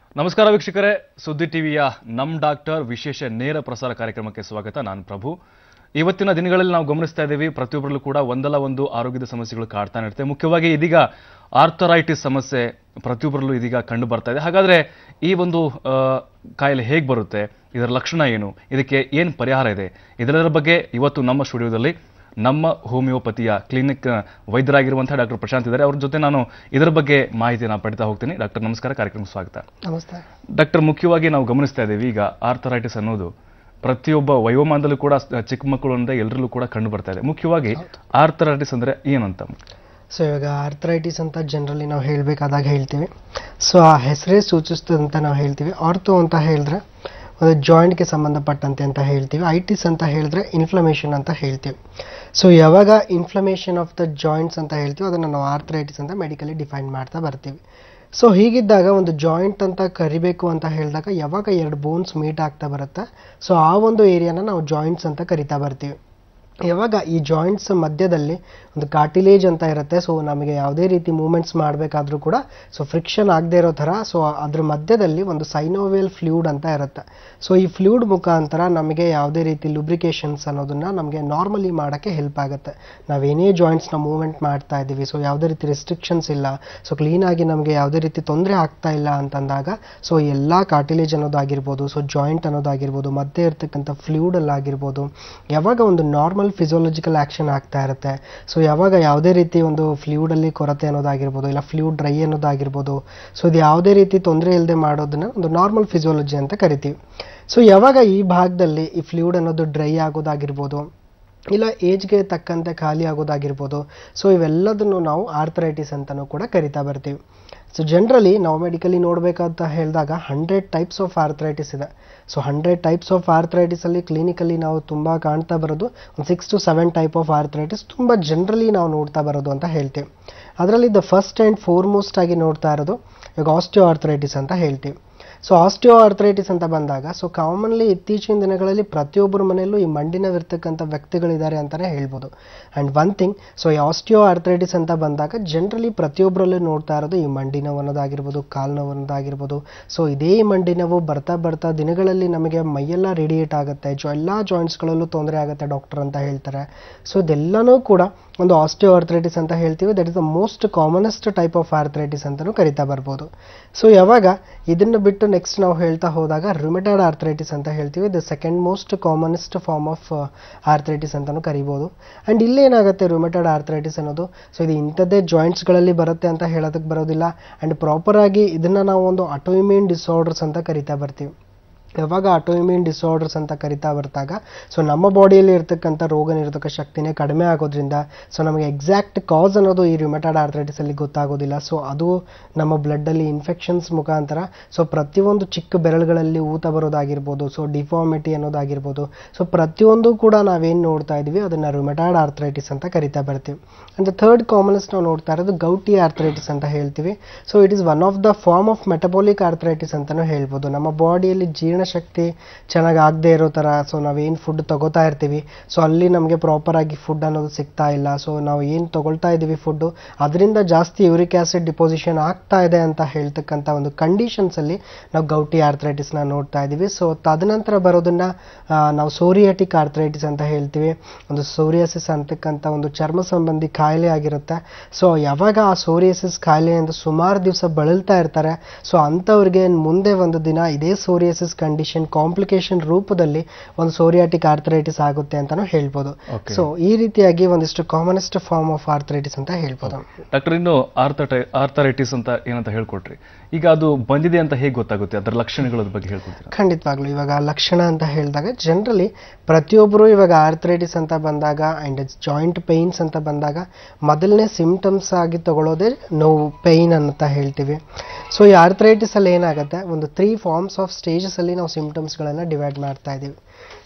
ನಮಸ್ಕಾರ ವೀಕ್ಷಕರೇ, ಸುದ್ದಿ ಟಿವಿಯ ನಮ್ ಡಾಕ್ಟರ್ ವಿಶೇಷ ನೇರ ಪ್ರಸಾರ ಕಾರ್ಯಕ್ರಮಕ್ಕೆ ಸ್ವಾಗತ. ನಾನು ಪ್ರಭು. ಇವತ್ತಿನ ದಿನಗಳಲ್ಲಿ ನಾವು ಗಮನಿಸ್ತಾ ಇದ್ದೀವಿ, ಪ್ರತಿಯೊಬ್ಬರಲ್ಲೂ ಕೂಡ ಒಂದಲ್ಲ ಒಂದು ಆರೋಗ್ಯದ ಸಮಸ್ಯೆಗಳು ಕಾಡ್ತಾನೆ ಇರುತ್ತೆ. ಮುಖ್ಯವಾಗಿ ಇದೀಗ ಆರ್ಥರೈಟಿಸ್ ಸಮಸ್ಯೆ ಪ್ರತಿಯೊಬ್ಬರಲ್ಲೂ ಇದೀಗ ಕಂಡು ಬರ್ತಾ ಇದೆ. ಹಾಗಾದ್ರೆ ಈ ಒಂದು ಕಾಯಿಲೆ ಹೇಗೆ ಬರುತ್ತೆ, ಇದರ ಲಕ್ಷಣ ಏನು, ಇದಕ್ಕೆ ಏನು ಪರಿಹಾರ ಇದೆ, ಇದೆಲ್ಲದರ ಬಗ್ಗೆ ಇವತ್ತು ನಮ್ಮ ಸ್ಟುಡಿಯೋದಲ್ಲಿ ನಮ್ಮ ಹೋಮಿಯೋಪತಿಯ ಕ್ಲಿನಿಕ್ ವೈದ್ಯರಾಗಿರುವಂತಹ ಡಾಕ್ಟರ್ ಪ್ರಶಾಂತ್ ಇದ್ದಾರೆ. ಅವ್ರ ಜೊತೆ ನಾನು ಇದರ ಬಗ್ಗೆ ಮಾಹಿತಿಯನ್ನು ಪಡಿತಾ ಹೋಗ್ತೀನಿ. ಡಾಕ್ಟರ್ ನಮಸ್ಕಾರ, ಕಾರ್ಯಕ್ರಮಕ್ಕೆ ಸ್ವಾಗತ. ನಮಸ್ತೆ ಡಾಕ್ಟರ್, ಮುಖ್ಯವಾಗಿ ನಾವು ಗಮನಿಸ್ತಾ ಇದ್ದೀವಿ ಈಗ ಆರ್ಥರೈಟಿಸ್ ಅನ್ನೋದು ಪ್ರತಿಯೊಬ್ಬ ವಯೋಮಾನದಲ್ಲೂ ಕೂಡ ಚಿಕ್ಕ ಮಕ್ಕಳಿಂದ ಎಲ್ಲರಲ್ಲೂ ಕೂಡ ಕಂಡು ಬರ್ತಾ ಇದೆ. ಮುಖ್ಯವಾಗಿ ಆರ್ಥರೈಟಿಸ್ ಅಂದ್ರೆ ಏನಂತ? ಸೊ ಇವಾಗ ಆರ್ಥರೈಟಿಸ್ ಅಂತ ಜನರಲಿ ನಾವು ಹೇಳಬೇಕಾದಾಗ ಹೇಳ್ತೀವಿ. ಸೊ ಆ ಹೆಸರೇ ಸೂಚಿಸ್ತದೆ ಅಂತ ನಾವು ಹೇಳ್ತೀವಿ. ಆರ್ಥೋ ಅಂತ ಹೇಳಿದ್ರೆ ಒಂದು ಜಾಯಿಂಟ್ಗೆ ಸಂಬಂಧಪಟ್ಟಂತೆ ಅಂತ ಹೇಳ್ತೀವಿ. ಐಟಿಸ್ ಅಂತ ಹೇಳಿದ್ರೆ ಇನ್ಫ್ಲಮೇಷನ್ ಅಂತ ಹೇಳ್ತೀವಿ. ಸೊ ಯಾವಾಗ ಇನ್ಫ್ಲಮೇಷನ್ ಆಫ್ ದ ಜಾಯಿಂಟ್ಸ್ ಅಂತ ಹೇಳ್ತೀವಿ, ಅದನ್ನು ನಾವು ಆರ್ಥರೈಟಿಸ್ ಅಂತ ಮೆಡಿಕಲಿ ಡಿಫೈನ್ ಮಾಡ್ತಾ ಬರ್ತೀವಿ. ಸೊ ಹೀಗಿದ್ದಾಗ ಒಂದು ಜಾಯಿಂಟ್ ಅಂತ ಕರಿಬೇಕು ಅಂತ ಹೇಳಿದಾಗ ಯಾವಾಗ ಎರಡು ಬೋನ್ಸ್ ಮೀಟ್ ಆಗ್ತಾ ಬರುತ್ತೆ, ಸೊ ಆ ಒಂದು ಏರಿಯಾನ ನಾವು ಜಾಯಿಂಟ್ಸ್ ಅಂತ ಕರಿತಾ ಬರ್ತೀವಿ. ಯಾವಾಗ ಈ ಜಾಯಿಂಟ್ಸ್ ಮಧ್ಯದಲ್ಲಿ ಒಂದು ಕಾರ್ಟಿಲೇಜ್ ಅಂತ ಇರುತ್ತೆ, ಸೊ ನಮಗೆ ಯಾವುದೇ ರೀತಿ ಮೂವ್ಮೆಂಟ್ಸ್ ಮಾಡಬೇಕಾದ್ರೂ ಕೂಡ ಸೊ ಫ್ರಿಕ್ಷನ್ ಆಗದೆ ಇರೋ ಥರ ಸೊ ಅದ್ರ ಮಧ್ಯದಲ್ಲಿ ಒಂದು ಸೈನೋವಿಯಲ್ ಫ್ಲೂಯಿಡ್ ಅಂತ ಇರುತ್ತೆ. ಸೊ ಈ ಫ್ಲೂಯಿಡ್ ಮುಖಾಂತರ ನಮಗೆ ಯಾವುದೇ ರೀತಿ ಲುಬ್ರಿಕೇಶನ್ಸ್ ಅನ್ನೋದನ್ನ ನಮಗೆ ನಾರ್ಮಲಿ ಮಾಡೋಕ್ಕೆ ಹೆಲ್ಪ್ ಆಗುತ್ತೆ. ನಾವೇನೇ ಜಾಯಿಂಟ್ಸ್ನ ಮೂವ್ಮೆಂಟ್ ಮಾಡ್ತಾ ಇದ್ದೀವಿ, ಸೊ ಯಾವುದೇ ರೀತಿ ರೆಸ್ಟ್ರಿಕ್ಷನ್ಸ್ ಇಲ್ಲ, ಸೊ ಕ್ಲೀನಾಗಿ ನಮಗೆ ಯಾವುದೇ ರೀತಿ ತೊಂದರೆ ಆಗ್ತಾ ಇಲ್ಲ ಅಂತಂದಾಗ ಸೊ ಎಲ್ಲ ಕಾರ್ಟಿಲೇಜ್ ಅನ್ನೋದಾಗಿರ್ಬೋದು, ಸೊ ಜಾಯಿಂಟ್ ಅನ್ನೋದಾಗಿರ್ಬೋದು, ಮಧ್ಯೆ ಇರ್ತಕ್ಕಂಥ ಫ್ಲೂಯಿಡಲ್ಲಾಗಿರ್ಬೋದು, ಯಾವಾಗ ಒಂದು ನಾರ್ಮಲ್ ಫಿಸಿಯೋಲಜಿಕಲ್ ಆಕ್ಷನ್ ಆಗ್ತಾ ಇರುತ್ತೆ, ಸೊ ಯಾವಾಗ ಯಾವುದೇ ರೀತಿ ಒಂದು ಫ್ಲೂಯಿಡಲ್ಲಿ ಕೊರತೆ ಅನ್ನೋದಾಗಿರ್ಬೋದು, ಇಲ್ಲ ಫ್ಲೂಯಿಡ್ ಡ್ರೈ ಅನ್ನೋದಾಗಿರ್ಬೋದು, ಸೊ ಇದು ಯಾವುದೇ ರೀತಿ ತೊಂದರೆ ಇಲ್ಲದೆ ಮಾಡೋದನ್ನ ಒಂದು ನಾರ್ಮಲ್ ಫಿಸಿಯೋಲಜಿ ಅಂತ ಕರಿತೀವಿ. ಸೊ ಯಾವಾಗ ಈ ಭಾಗದಲ್ಲಿ ಈ ಫ್ಲೂಯಿಡ್ ಅನ್ನೋದು ಡ್ರೈ ಆಗೋದಾಗಿರ್ಬೋದು, ಇಲ್ಲ ಏಜ್ಗೆ ತಕ್ಕಂತೆ ಖಾಲಿ ಆಗೋದಾಗಿರ್ಬೋದು, ಸೊ ಇವೆಲ್ಲದನ್ನು ನಾವು ಆರ್ಥರೈಟಿಸ್ ಅಂತಲೂ ಕೂಡ ಕರಿತಾ ಬರ್ತೀವಿ. ಸೊ ಜನರಲಿ ನಾವು ಮೆಡಿಕಲಿ ನೋಡಬೇಕಂತ ಹೇಳಿದಾಗ 100 ಟೈಪ್ಸ್ ಆಫ್ ಆರ್ಥರೈಟಿಸ್ ಇದೆ. ಸೊ 100 ಟೈಪ್ಸ್ ಆಫ್ ಆರ್ಥರೈಟಿಸಲ್ಲಿ ಕ್ಲಿನಿಕಲ್ಲಿ ನಾವು ತುಂಬ ಕಾಣ್ತಾ ಬರೋದು ಒಂದು 6 to 7 ಟೈಪ್ ಆಫ್ ಆರ್ಥರೈಟಿಸ್ ತುಂಬ ಜನರಲಿ ನಾವು ನೋಡ್ತಾ ಬರೋದು ಅಂತ ಹೇಳ್ತೀವಿ. ಅದರಲ್ಲಿ ದ ಫಸ್ಟ್ ಆ್ಯಂಡ್ ಫೋರ್ಮೋಸ್ಟ್ ಆಗಿ ನೋಡ್ತಾ ಇರೋದು ಇವಾಗ ಆಸ್ಟಿಯೋ ಆರ್ಥರೈಟಿಸ್ ಅಂತ ಹೇಳ್ತೀವಿ. ಸೊ ಆಸ್ಟಿಯೋ ಆರ್ಥರೈಟಿಸ್ ಅಂತ ಬಂದಾಗ ಸೊ ಕಾಮನ್ಲಿ ಇತ್ತೀಚಿನ ದಿನಗಳಲ್ಲಿ ಪ್ರತಿಯೊಬ್ಬರ ಮನೆಯಲ್ಲೂ ಈ ಮಂಡಿನವಿರ್ತಕ್ಕಂಥ ವ್ಯಕ್ತಿಗಳಿದ್ದಾರೆ ಅಂತಲೇ ಹೇಳ್ಬೋದು. ಆ್ಯಂಡ್ ಒನ್ ಥಿಂಗ್, ಸೊ ಈ ಆಸ್ಟಿಯೋ ಆರ್ಥರೈಟಿಸ್ ಅಂತ ಬಂದಾಗ ಜನರಲಿ ಪ್ರತಿಯೊಬ್ಬರಲ್ಲೂ ನೋಡ್ತಾ ಇರೋದು ಈ ಮಂಡಿ ನೋವು ಅನ್ನೋದಾಗಿರ್ಬೋದು, ಕಾಲು ನೋವು ಅನ್ನೋದಾಗಿರ್ಬೋದು. ಸೊ ಇದೇ ಮಂಡಿ ನೋವು ಬರ್ತಾ ಬರ್ತಾ ದಿನಗಳಲ್ಲಿ ನಮಗೆ ಮೈಯೆಲ್ಲ ರೇಡಿಯೇಟ್ ಆಗುತ್ತೆ, ಎಲ್ಲ ಜಾಯಿಂಟ್ಸ್ಗಳಲ್ಲೂ ತೊಂದರೆ ಆಗುತ್ತೆ ಡಾಕ್ಟರ್ ಅಂತ ಹೇಳ್ತಾರೆ. ಸೊ ಇದೆಲ್ಲನೂ ಕೂಡ ಒಂದು ಆಸ್ಟಿಯೋ ಆರ್ಥರೈಟಿಸ್ ಅಂತ ಹೇಳ್ತೀವಿ. That is the most commonest type of arthritis ಅಂತಲೂ ಕರಿತಾ ಬರ್ಬೋದು. ಸೊ ಯಾವಾಗ ಇದನ್ನು ಬಿಟ್ಟು ನೆಕ್ಸ್ಟ್ ನಾವು ಹೇಳ್ತಾ ಹೋದಾಗ ರುಮೆಟಾಯ್ಡ್ ಆರ್ಥರೈಟಿಸ್ ಅಂತ ಹೇಳ್ತೀವಿ. The second most commonest form of arthritis ಅಂತಲೂ ಕರಿಬೋದು. ಆ್ಯಂಡ್ ಇಲ್ಲೇನಾಗುತ್ತೆ ರುಮೆಟಾಯ್ಡ್ ಆರ್ಥರೈಟಿಸ್ ಅನ್ನೋದು, ಸೊ ಇದು ಇಂಥದ್ದೇ ಜಾಯಿಂಟ್ಸ್ಗಳಲ್ಲಿ ಬರುತ್ತೆ ಅಂತ ಹೇಳೋದಕ್ಕೆ ಬರೋದಿಲ್ಲ. ಆ್ಯಂಡ್ ಪ್ರಾಪರಾಗಿ ಇದನ್ನು ನಾವು ಒಂದು ಆಟೋಇಮ್ಯೂನ್ ಡಿಸಾರ್ಡರ್ಸ್ ಅಂತ ಕರಿತಾ ಬರ್ತೀವಿ. ಯಾವಾಗ ಆಟೋಇಮ್ಯೂನ್ ಡಿಸಾರ್ಡರ್ಸ್ ಅಂತ ಕರಿತಾ ಬರ್ತಾಗ ಸೊ ನಮ್ಮ ಬಾಡಿಯಲ್ಲಿ ಇರ್ತಕ್ಕಂಥ ರೋಗ ನಿರೋಧಕ ಶಕ್ತಿನೇ ಕಡಿಮೆ ಆಗೋದ್ರಿಂದ ಸೊ ನಮಗೆ ಎಕ್ಸಾಕ್ಟ್ ಕಾಸ್ ಅನ್ನೋದು ಈ ರುಮೆಟಾಯ್ಡ್ ಆರ್ಥರೈಟಿಸಲ್ಲಿ ಗೊತ್ತಾಗೋದಿಲ್ಲ. ಸೊ ಅದು ನಮ್ಮ ಬ್ಲಡ್ಡಲ್ಲಿ ಇನ್ಫೆಕ್ಷನ್ಸ್ ಮುಖಾಂತರ ಸೊ ಪ್ರತಿಯೊಂದು ಚಿಕ್ಕ ಬೆರಳುಗಳಲ್ಲಿ ಊತ ಬರೋದಾಗಿರ್ಬೋದು, ಸೊ ಡಿಫಾರ್ಮಿಟಿ ಅನ್ನೋದಾಗಿರ್ಬೋದು, ಸೊ ಪ್ರತಿಯೊಂದು ಕೂಡ ನಾವೇನು ನೋಡ್ತಾ ಇದ್ದೀವಿ ಅದನ್ನು ರುಮೆಟಾಯ್ಡ್ ಆರ್ಥರೈಟಿಸ್ ಅಂತ ಕರಿತಾ ಬರ್ತೀವಿ. ಆ್ಯಂಡ್ ಥರ್ಡ್ ಕಾಮನೆಸ್ಟ್ ನಾವು ನೋಡ್ತಾ ಇರೋದು ಗೌಟಿ ಆರ್ಥರೈಟಿಸ್ ಅಂತ ಹೇಳ್ತೀವಿ. So it is one of the form of metabolic arthritis ಅಂತಲೂ ಹೇಳ್ಬೋದು. ನಮ್ಮ ಬಾಡಿಯಲ್ಲಿ ಶಕ್ತಿ ಚೆನ್ನಾಗಿ ಆಗದೆ ಇರೋ ಥರ ಸೊ ನಾವೇನು ಫುಡ್ ತಗೋತಾ ಇರ್ತೀವಿ ಸೊ ಅಲ್ಲಿ ನಮಗೆ ಪ್ರಾಪರಾಗಿ ಫುಡ್ ಅನ್ನೋದು ಸಿಗ್ತಾ ಇಲ್ಲ. ಸೊ ನಾವು ಏನು ತಗೊಳ್ತಾ ಇದ್ದೀವಿ ಫುಡ್ಡು ಅದರಿಂದ ಜಾಸ್ತಿ ಯೂರಿಕ್ ಆಸಿಡ್ ಡಿಪೋಸಿಷನ್ ಆಗ್ತಾ ಇದೆ ಅಂತ ಹೇಳ್ತಕ್ಕಂಥ ಒಂದು ಕಂಡೀಷನ್ಸಲ್ಲಿ ನಾವು ಗೌಟಿ ಆರ್ಥರೈಟಿಸ್ನ ನೋಡ್ತಾ ಇದ್ದೀವಿ. ಸೊ ತದನಂತರ ಬರೋದನ್ನು ನಾವು ಸೋರಿಯಾಟಿಕ್ ಆರ್ಥರೈಟಿಸ್ ಅಂತ ಹೇಳ್ತೀವಿ. ಒಂದು ಸೋರಿಯಾಸಿಸ್ ಅಂತಕ್ಕಂಥ ಒಂದು ಚರ್ಮ ಸಂಬಂಧಿ ಕಾಯಿಲೆ ಆಗಿರುತ್ತೆ. ಸೊ ಯಾವಾಗ ಆ ಸೋರಿಯಾಸಿಸ್ ಕಾಯಿಲೆಯಿಂದ ಸುಮಾರು ದಿವಸ ಬಳಲ್ತಾ ಇರ್ತಾರೆ, ಸೊ ಅಂಥವ್ರಿಗೆ ಮುಂದೆ ಒಂದು ದಿನ ಇದೇ ಸೋರಿಯಾಸಿಸ್ ಕಂಡೀಷನ್ ಕಾಂಪ್ಲಿಕೇಶನ್ ರೂಪದಲ್ಲಿ ಒಂದು ಸೋರಿಯಾಟಿಕ್ ಆರ್ಥರೈಟಿಸ್ ಆಗುತ್ತೆ ಅಂತಾನು ಹೇಳ್ಬೋದು. ಸೊ ಈ ರೀತಿಯಾಗಿ ಒಂದಿಷ್ಟು ಕಾಮನೆಸ್ಟ್ ಫಾರ್ಮ್ ಆಫ್ ಆರ್ಥರೈಟಿಸ್ ಅಂತ ಹೇಳ್ಬೋದು. ಡಾಕ್ಟರ್, ಇನ್ನು ಆರ್ಥರೈಟಿಸ್ ಅಂತ ಏನಂತ ಹೇಳ್ಕೊಟ್ರಿ, ಈಗ ಅದು ಬಂದಿದೆ ಅಂತ ಹೇಗೆ ಗೊತ್ತಾಗುತ್ತೆ, ಅದರ ಲಕ್ಷಣಗಳ ಬಗ್ಗೆ ಹೇಳ್ಕೊಡ್ತೀರಾ? ಖಂಡಿತವಾಗ್ಲೂ. ಇವಾಗ ಲಕ್ಷಣ ಅಂತ ಹೇಳಿದಾಗ ಜನರಲಿ ಪ್ರತಿಯೊಬ್ಬರು ಇವಾಗ ಆರ್ಥರೈಟಿಸ್ ಅಂತ ಬಂದಾಗ ಆ್ಯಂಡ್ ಜಾಯಿಂಟ್ ಪೇಯ್ನ್ಸ್ ಅಂತ ಬಂದಾಗ ಮೊದಲನೇ ಸಿಂಪ್ಟಮ್ಸ್ ಆಗಿ ತಗೊಳ್ಳೋದೇ ನೋವು, ಪೇಯ್ನ್ ಅಂತ ಹೇಳ್ತೀವಿ. ಸೊ ಈ ಆರ್ಥರೈಟಿಸ್ ಅಲ್ಲಿ ಏನಾಗುತ್ತೆ, ಒಂದು 3 ಫಾರ್ಮ್ಸ್ ಆಫ್ ಸ್ಟೇಜಸ್ ಅಲ್ಲಿ ನಾವು ಸಿಂಪ್ಟಮ್ಸ್ಗಳನ್ನು ಡಿವೈಡ್ ಮಾಡ್ತಾ ಇದ್ದೀವಿ.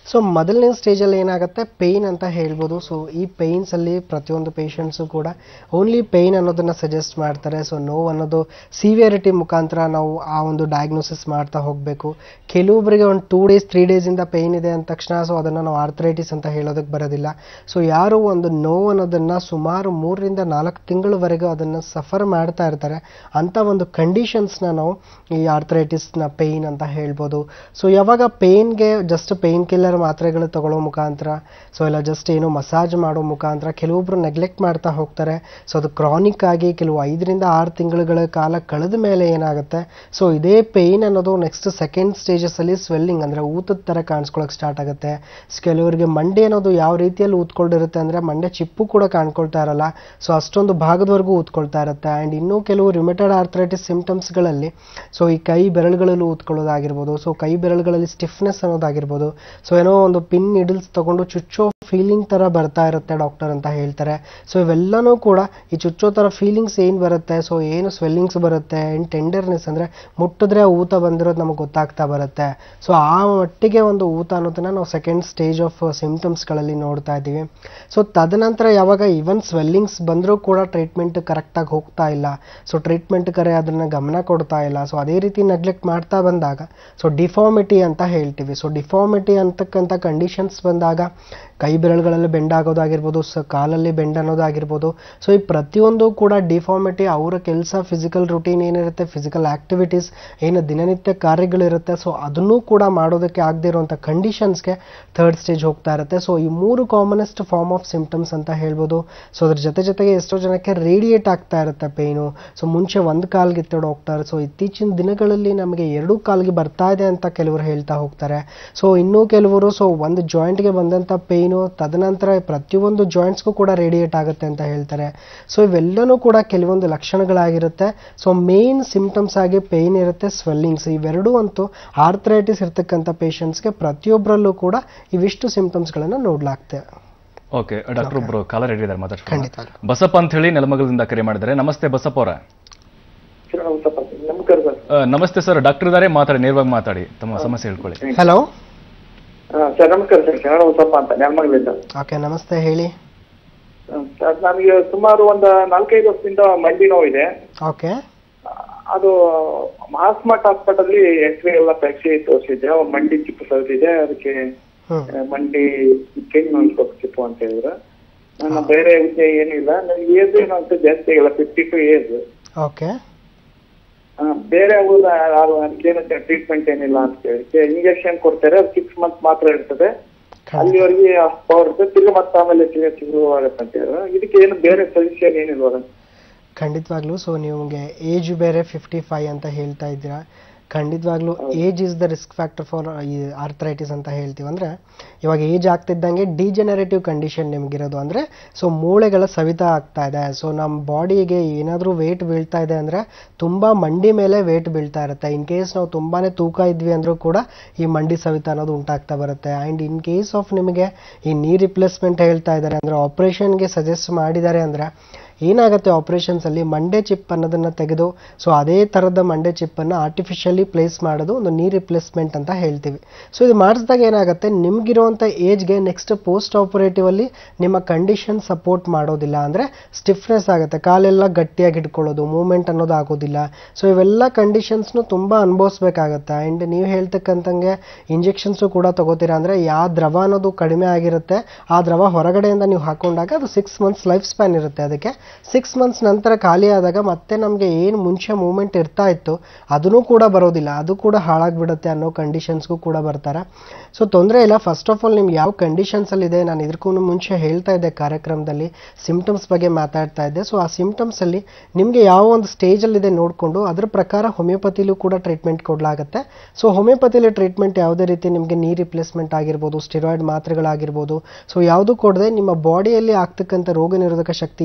ಸೊ ಮೊದಲನೇ ಸ್ಟೇಜಲ್ಲಿ ಏನಾಗುತ್ತೆ, ಪೇಯ್ನ್ ಅಂತ ಹೇಳ್ಬೋದು. ಸೊ ಈ ಪೇಯ್ನ್ಸಲ್ಲಿ ಪ್ರತಿಯೊಂದು ಪೇಷಂಟ್ಸು ಕೂಡ ಓನ್ಲಿ ಪೇಯ್ನ್ ಅನ್ನೋದನ್ನು ಸಜೆಸ್ಟ್ ಮಾಡ್ತಾರೆ. ಸೊ ನೋವು ಅನ್ನೋದು ಸಿವಿಯರಿಟಿ ಮುಖಾಂತರ ನಾವು ಆ ಒಂದು ಡಯಾಗ್ನೋಸಿಸ್ ಮಾಡ್ತಾ ಹೋಗಬೇಕು. ಕೆಲವೊಬ್ಬರಿಗೆ ಒಂದು 2 days 3 daysಯಿಂದ ಪೇಯ್ನ್ ಇದೆ ಅಂದ ತಕ್ಷಣ ಸೊ ಅದನ್ನು ನಾವು ಆರ್ಥರೈಟಿಸ್ ಅಂತ ಹೇಳೋದಕ್ಕೆ ಬರೋದಿಲ್ಲ. ಸೊ ಯಾರು ಒಂದು ನೋವು ಅನ್ನೋದನ್ನು ಸುಮಾರು 3 ರಿಂದ 4 ತಿಂಗಳವರೆಗೂ ಅದನ್ನು ಸಫರ್ ಮಾಡ್ತಾ ಇರ್ತಾರೆ, ಅಂಥ ಒಂದು ಕಂಡೀಷನ್ಸ್ನ ನಾವು ಈ ಆರ್ಥರೈಟಿಸ್ನ ಪೇಯ್ನ್ ಅಂತ ಹೇಳ್ಬೋದು. ಸೊ ಯಾವಾಗ ಪೇಯ್ನ್ಗೆ ಜಸ್ಟ್ ಪೇಯ್ನ್ ಕಿಲ್ಲರ್ ಮಾತ್ರೆಗಳು ತಗೊಳ್ಳೋ ಮುಖಾಂತರ ಸೊ ಇಲ್ಲ ಜಸ್ಟ್ ಏನೋ ಮಸಾಜ್ ಮಾಡೋ ಮುಖಾಂತರ ಕೆಲವೊಬ್ರು ನೆಗ್ಲೆಕ್ಟ್ ಮಾಡ್ತಾ ಹೋಗ್ತಾರೆ. ಸೊ ಅದು ಕ್ರಾನಿಕ್ ಆಗಿ ಕೆಲವು 5 ರಿಂದ 6 ತಿಂಗಳುಗಳ ಕಾಲ ಕಳೆದ ಮೇಲೆ ಏನಾಗುತ್ತೆ, ಸೊ ಇದೇ ಪೇಯ್ನ್ ಅನ್ನೋದು ನೆಕ್ಸ್ಟ್ ಸೆಕೆಂಡ್ ಸ್ಟೇಜಸ್ಸಲ್ಲಿ ಸ್ವೆಲ್ಲಿಂಗ್ ಅಂದರೆ ಊತದ ಥರ ಕಾಣಿಸ್ಕೊಳ್ಳೋಕೆ ಸ್ಟಾರ್ಟ್ ಆಗುತ್ತೆ. ಕೆಲವರಿಗೆ ಮಂಡೆ ಅನ್ನೋದು ಯಾವ ರೀತಿಯಲ್ಲಿ ಊದ್ಕೊಂಡಿರುತ್ತೆ ಅಂದರೆ ಮಂಡೆ ಚಿಪ್ಪು ಕೂಡ ಕಾಣ್ಕೊಳ್ತಾ ಇರಲ್ಲ, ಸೊ ಅಷ್ಟೊಂದು ಭಾಗದವರೆಗೂ ಊದ್ಕೊಳ್ತಾ ಇರುತ್ತೆ. ಆ್ಯಂಡ್ ಇನ್ನೂ ಕೆಲವು ರಿಮೆಟೆಡ್ ಆರ್ಥರೈಟಿಸ್ ಸಿಂಪ್ಟಮ್ಸ್ಗಳಲ್ಲಿ ಸೊ ಈ ಕೈ ಬೆರಳುಗಳಲ್ಲೂ ಊದ್ಕೊಳ್ಳೋದಾಗಿರ್ಬೋದು, ಸೊ ಕೈ ಬೆರಳುಗಳಲ್ಲಿ ಸ್ಟಿಫ್ನೆಸ್ ಅನ್ನೋದಾಗಿರ್ಬೋದು, ಸೊ ಏನೋ ಒಂದು ಪಿನ್ ನೀಡಲ್ಸ್ ತಗೊಂಡು ಚುಚ್ಚೋ ಫೀಲಿಂಗ್ ಥರ ಬರ್ತಾ ಇರುತ್ತೆ ಡಾಕ್ಟರ್ ಅಂತ ಹೇಳ್ತಾರೆ. ಸೊ ಇವೆಲ್ಲನೂ ಕೂಡ ಈ ಚುಚ್ಚೋ ಥರ ಫೀಲಿಂಗ್ಸ್ ಏನು ಬರುತ್ತೆ, ಸೊ ಏನು ಸ್ವೆಲ್ಲಿಂಗ್ಸ್ ಬರುತ್ತೆ, ಏನು ಟೆಂಡರ್ನೆಸ್ ಅಂದರೆ ಮುಟ್ಟಿದ್ರೆ ಊತ ಬಂದಿರೋದು ನಮಗೆ ಗೊತ್ತಾಗ್ತಾ ಬರುತ್ತೆ. ಸೊ ಆ ಮಟ್ಟಿಗೆ ಒಂದು ಊತ ಅನ್ನೋದನ್ನು ನಾವು ಸೆಕೆಂಡ್ ಸ್ಟೇಜ್ ಆಫ್ ಸಿಂಪ್ಟಮ್ಸ್ಗಳಲ್ಲಿ ನೋಡ್ತಾ ಇದ್ದೀವಿ. ಸೊ ತದನಂತರ ಯಾವಾಗ ಈವನ್ ಸ್ವೆಲ್ಲಿಂಗ್ಸ್ ಬಂದರೂ ಕೂಡ ಟ್ರೀಟ್ಮೆಂಟ್ ಕರೆಕ್ಟಾಗಿ ಹೋಗ್ತಾ ಇಲ್ಲ, ಸೊ ಟ್ರೀಟ್ಮೆಂಟ್ ಕರೆ ಅದನ್ನು ಗಮನ ಕೊಡ್ತಾ ಇಲ್ಲ, ಸೊ ಅದೇ ರೀತಿ ನೆಗ್ಲೆಕ್ಟ್ ಮಾಡ್ತಾ ಬಂದಾಗ ಸೊ ಡಿಫಾರ್ಮಿಟಿ ಅಂತ ಹೇಳ್ತೀವಿ. ಸೊ ಡಿಫಾರ್ಮಿಟಿ ಅಂತಕ್ಕಂಥ ಕಂಡೀಷನ್ಸ್ ಬಂದಾಗ ಕೈ ಬೆರಳುಗಳಲ್ಲಿ ಬೆಂಡ್ ಆಗೋದಾಗಿರ್ಬೋದು, ಕಾಲಲ್ಲಿ ಬೆಂಡ್ ಅನ್ನೋದಾಗಿರ್ಬೋದು, ಸೊ ಈ ಪ್ರತಿಯೊಂದು ಕೂಡ ಡಿಫಾರ್ಮಿಟಿ ಅವರ ಕೆಲಸ ಫಿಸಿಕಲ್ ರುಟೀನ್ ಏನಿರುತ್ತೆ, ಫಿಸಿಕಲ್ ಆಕ್ಟಿವಿಟೀಸ್ ಏನು ದಿನನಿತ್ಯ ಕಾರ್ಯಗಳಿರುತ್ತೆ, ಸೊ ಅದನ್ನೂ ಕೂಡ ಮಾಡೋದಕ್ಕೆ ಆಗದೆ ಇರುವಂಥ ಕಂಡೀಷನ್ಸ್ಗೆ ಥರ್ಡ್ ಸ್ಟೇಜ್ ಹೋಗ್ತಾ ಇರುತ್ತೆ. ಸೊ ಈ 3 ಕಾಮನೆಸ್ಟ್ ಫಾರ್ಮ್ ಆಫ್ ಸಿಂಪ್ಟಮ್ಸ್ ಅಂತ ಹೇಳ್ಬೋದು. ಸೊ ಅದ್ರ ಜೊತೆಗೆ ಎಷ್ಟೋ ಜನಕ್ಕೆ ರೇಡಿಯೇಟ್ ಆಗ್ತಾ ಇರುತ್ತೆ ಪೇಯ್ನು. ಸೊ ಮುಂಚೆ ಒಂದು ಕಾಲ್ಗಿತ್ತು ಡಾಕ್ಟರ್, ಸೊ ಇತ್ತೀಚಿನ ದಿನಗಳಲ್ಲಿ ನಮಗೆ 2 ಕಾಲ್ಗೆ ಬರ್ತಾ ಇದೆ ಅಂತ ಕೆಲವರು ಹೇಳ್ತಾ ಹೋಗ್ತಾರೆ. ಸೊ ಇನ್ನೂ ಕೆಲವರು ಸೊ ಒಂದು ಜಾಯಿಂಟ್ಗೆ ಬಂದಂಥ ಪೇಯ್ನು ತದನಂತರ ಪ್ರತಿಯೊಂದು ಜಾಯಿಂಟ್ಸ್ಗೂ ಕೂಡ ರೇಡಿಯೇಟ್ ಆಗುತ್ತೆ ಅಂತ ಹೇಳ್ತಾರೆ. ಸೊ ಇವೆಲ್ಲನೂ ಕೂಡ ಕೆಲವೊಂದು ಲಕ್ಷಣಗಳಾಗಿರುತ್ತೆ. ಸೊ ಮೇನ್ ಸಿಂಪ್ಟಮ್ಸ್ ಆಗಿ ಪೇಯ್ನ್ ಇರುತ್ತೆ, ಸ್ವೆಲ್ಲಿಂಗ್ಸ್, ಇವೆರಡೂ ಅಂತೂ ಆರ್ಥರೈಟಿಸ್ ಇರ್ತಕ್ಕಂಥ ಪೇಷಂಟ್ಸ್ಗೆ ಪ್ರತಿಯೊಬ್ಬರಲ್ಲೂ ಕೂಡ ಇವಿಷ್ಟು ಸಿಂಪ್ಟಮ್ಸ್ಗಳನ್ನು ನೋಡ್ಲಾಗ್ತದೆ. ಓಕೆ ಡಾಕ್ಟರ್, ಒಬ್ರು ಕಾಲರ್ ಹೇಳಿದ್ದಾರೆ ಮಾತಾಡ್ತಾರೆ. ಬಸಪ್ಪ ಅಂತ ಹೇಳಿ ನೆಲಮಂಗಲದಿಂದ ಕರೆ ಮಾಡಿದ್ದಾರೆ. ನಮಸ್ತೆ ಬಸಪ್ಪ ಅವರ. ನಮಸ್ತೆ ಸರ್, ಡಾಕ್ಟರ್ ಇದ್ದಾರೆ, ಮಾತಾಡಿ, ನೇರವಾಗಿ ಮಾತಾಡಿ, ತಮ್ಮ ಸಮಸ್ಯೆ ಹೇಳ್ಕೊಳ್ಳಿ. ಹಲೋ ಸರ್, ನಮಸ್ಕಾರ ಸರ್. ಶರಣ ಉತ್ತಪ್ಪ ಅಂತ ನೆಲಮಂಗಲದಿಂದ. ಓಕೆ, ನಮಸ್ತೆ, ಹೇಳಿ. ಸರ್, ನನಗೆ ಸುಮಾರು ಒಂದು 4-5 ವರ್ಷದಿಂದ ಮಂಡಿ ನೋವಿದೆ. ಓಕೆ. ಅದು ಮಾಸ್ಮಟ್ ಹಾಸ್ಪಿಟಲ್ ಎಕ್ಸ್ರೇ ಎಲ್ಲ ಪರೀಕ್ಷೆ ತೋರಿಸಿದ್ದೆ. ಮಂಡಿ ಚಿಪ್ಪು ಸರಿದಿದೆ, ಅದಕ್ಕೆ ಮಂಡಿ ಚೇಂಜ್ ಮಾಡ್ಕೊಬೇಕು ಅಂತ ಹೇಳಿದ್ರು. ನನ್ನ ಬೇರೆ ವಿಷಯ ಏನಿಲ್ಲ, ನನಗೆ ಏಜ್ ಏನಂತ ಜಾಸ್ತಿ ಆಗಿಲ್ಲ, 52 ಏಜ್. ಓಕೆ. ಬೇರೆ ಅದಕ್ಕೇನು ಟ್ರೀಟ್ಮೆಂಟ್ ಏನಿಲ್ಲ ಅಂತ ಹೇಳಿ ಇಂಜೆಕ್ಷನ್ ಕೊಡ್ತಾರೆ, ಅದು 6 months ಮಾತ್ರ ಇರ್ತದೆ, ಅಲ್ಲಿವರೆಗೆ ಪವರ್ ಇರ್ತದೆ, ತಿರ್ಗಿ ಮತ್ತೆ ಆಮೇಲೆ ಶುರು ಆಗುತ್ತೆ ಅಂತ ಹೇಳಿದ್ರು. ಇದಕ್ಕೆ ಏನು ಬೇರೆ ಸೊಲ್ಯೂಷನ್ ಏನಿಲ್ವ? ಖಂಡಿತವಾಗ್ಲೂ. ಸೊ ನಿಮಗೆ ಏಜ್ ಬೇರೆ 55 ಅಂತ ಹೇಳ್ತಾ ಇದ್ದೀರಾ. ಖಂಡಿತವಾಗ್ಲೂ age is the risk factor for ಈ ಆರ್ಥರೈಟಿಸ್ ಅಂತ ಹೇಳ್ತೀವಿ. ಅಂದರೆ ಇವಾಗ ಏಜ್ ಆಗ್ತಿದ್ದಂಗೆ ಡಿಜೆನರೇಟಿವ್ ಕಂಡೀಷನ್ ನಿಮಗಿರೋದು, ಅಂದರೆ ಸೊ ಮೂಳೆಗಳ ಸವಿತ ಆಗ್ತಾ ಇದೆ. ಸೊ ನಮ್ಮ ಬಾಡಿಗೆ ಏನಾದರೂ ವೇಟ್ ಬೀಳ್ತಾ ಇದೆ ಅಂದರೆ ತುಂಬ ಮಂಡಿ ಮೇಲೆ ವೇಟ್ ಬೀಳ್ತಾ ಇರುತ್ತೆ. ಇನ್ ಕೇಸ್ ನಾವು ತುಂಬಾ ತೂಕ ಇದ್ವಿ ಅಂದರೂ ಕೂಡ ಈ ಮಂಡಿ ಸವಿತ ಅನ್ನೋದು ಉಂಟಾಗ್ತಾ ಬರುತ್ತೆ. ಆ್ಯಂಡ್ ಇನ್ ಕೇಸ್ ಆಫ್ ನಿಮಗೆ ಈ ನೀ ರಿಪ್ಲೇಸ್ಮೆಂಟ್ ಹೇಳ್ತಾ ಇದ್ದಾರೆ ಅಂದರೆ ಆಪ್ರೇಷನ್ಗೆ ಸಜೆಸ್ಟ್ ಮಾಡಿದ್ದಾರೆ ಅಂದರೆ ಏನಾಗುತ್ತೆ, ಆಪ್ರೇಷನ್ಸಲ್ಲಿ ಮಂಡೆ ಚಿಪ್ ಅನ್ನೋದನ್ನು ತೆಗೆದು ಸೊ ಅದೇ ಥರದ ಮಂಡೆ ಚಿಪ್ಪನ್ನು ಆರ್ಟಿಫಿಷಿಯಲಿ ಪ್ಲೇಸ್ ಮಾಡೋದು ಒಂದು ನೀ ರಿಪ್ಲೇಸ್ಮೆಂಟ್ ಅಂತ ಹೇಳ್ತೀವಿ. ಸೊ ಇದು ಮಾಡಿಸಿದಾಗ ಏನಾಗುತ್ತೆ, ನಿಮಗಿರುವಂಥ ಏಜ್ಗೆ ನೆಕ್ಸ್ಟ್ ಪೋಸ್ಟ್ ಆಪರೇಟಿವಲ್ಲಿ ನಿಮ್ಮ ಕಂಡೀಷನ್ ಸಪೋರ್ಟ್ ಮಾಡೋದಿಲ್ಲ, ಅಂದರೆ ಸ್ಟಿಫ್ನೆಸ್ ಆಗುತ್ತೆ, ಕಾಲೆಲ್ಲ ಗಟ್ಟಿಯಾಗಿ ಹಿಡ್ಕೊಳ್ಳೋದು, ಮೂವ್ಮೆಂಟ್ ಅನ್ನೋದು ಆಗೋದಿಲ್ಲ. ಸೊ ಇವೆಲ್ಲ ಕಂಡೀಷನ್ಸ್ನು ತುಂಬ ಅನುಭವಿಸ್ಬೇಕಾಗತ್ತೆ. ಆ್ಯಂಡ್ ನೀವು ಹೇಳ್ತಕ್ಕಂಥಂಗೆ ಇಂಜೆಕ್ಷನ್ಸು ಕೂಡ ತಗೋತೀರಾ ಅಂದರೆ ಯಾವ ದ್ರವ ಅನ್ನೋದು ಕಡಿಮೆ ಆಗಿರುತ್ತೆ, ಆ ದ್ರವ ಹೊರಗಡೆಯಿಂದ ನೀವು ಹಾಕೊಂಡಾಗ ಅದು 6 months ಲೈಫ್ ಸ್ಪ್ಯಾನ್ ಇರುತ್ತೆ. ಅದಕ್ಕೆ 6 months ನಂತರ ಖಾಲಿ ಆದಾಗ ಮತ್ತೆ ನಮಗೆ ಏನು ಮುಂಚೆ ಮೂವ್ಮೆಂಟ್ ಇರ್ತಾ ಇತ್ತು ಅದೂ ಕೂಡ ಬರೋದಿಲ್ಲ, ಅದು ಕೂಡ ಹಾಳಾಗ್ಬಿಡುತ್ತೆ ಅನ್ನೋ ಕಂಡೀಷನ್ಸ್ಗೂ ಕೂಡ ಬರ್ತಾರೆ. ಸೊ ತೊಂದರೆ ಇಲ್ಲ. ಫಸ್ಟ್ ಆಫ್ ಆಲ್ ನಿಮ್ಗೆ ಯಾವ ಕಂಡೀಷನ್ಸಲ್ಲಿದೆ, ನಾನು ಇದಕ್ಕೂ ಮುಂಚೆ ಹೇಳ್ತಾ ಇದ್ದೆ ಕಾರ್ಯಕ್ರಮದಲ್ಲಿ, ಸಿಂಪ್ಟಮ್ಸ್ ಬಗ್ಗೆ ಮಾತಾಡ್ತಾ ಇದ್ದೆ. ಸೊ ಆ ಸಿಂಪ್ಟಮ್ಸಲ್ಲಿ ನಿಮಗೆ ಯಾವ ಒಂದು ಸ್ಟೇಜಲ್ಲಿದೆ ನೋಡಿಕೊಂಡು ಅದರ ಪ್ರಕಾರ ಹೋಮಿಯೋಪತಿಲೂ ಕೂಡ ಟ್ರೀಟ್ಮೆಂಟ್ ಕೊಡಲಾಗುತ್ತೆ. ಸೊ ಹೋಮಿಯೋಪತಿಲಿ ಟ್ರೀಟ್ಮೆಂಟ್ ಯಾವುದೇ ರೀತಿ ನಿಮಗೆ ನೀ ರಿಪ್ಲೇಸ್ಮೆಂಟ್ ಆಗಿರ್ಬೋದು, ಸ್ಟಿರಾಯ್ಡ್ ಮಾತ್ರೆಗಳಾಗಿರ್ಬೋದು, ಸೊ ಯಾವುದು ಕೊಡದೆ ನಿಮ್ಮ ಬಾಡಿಯಲ್ಲಿ ಆಗ್ತಕ್ಕಂಥ ರೋಗ ನಿರೋಧಕ ಶಕ್ತಿ ಏನು ಕಡಿಮೆ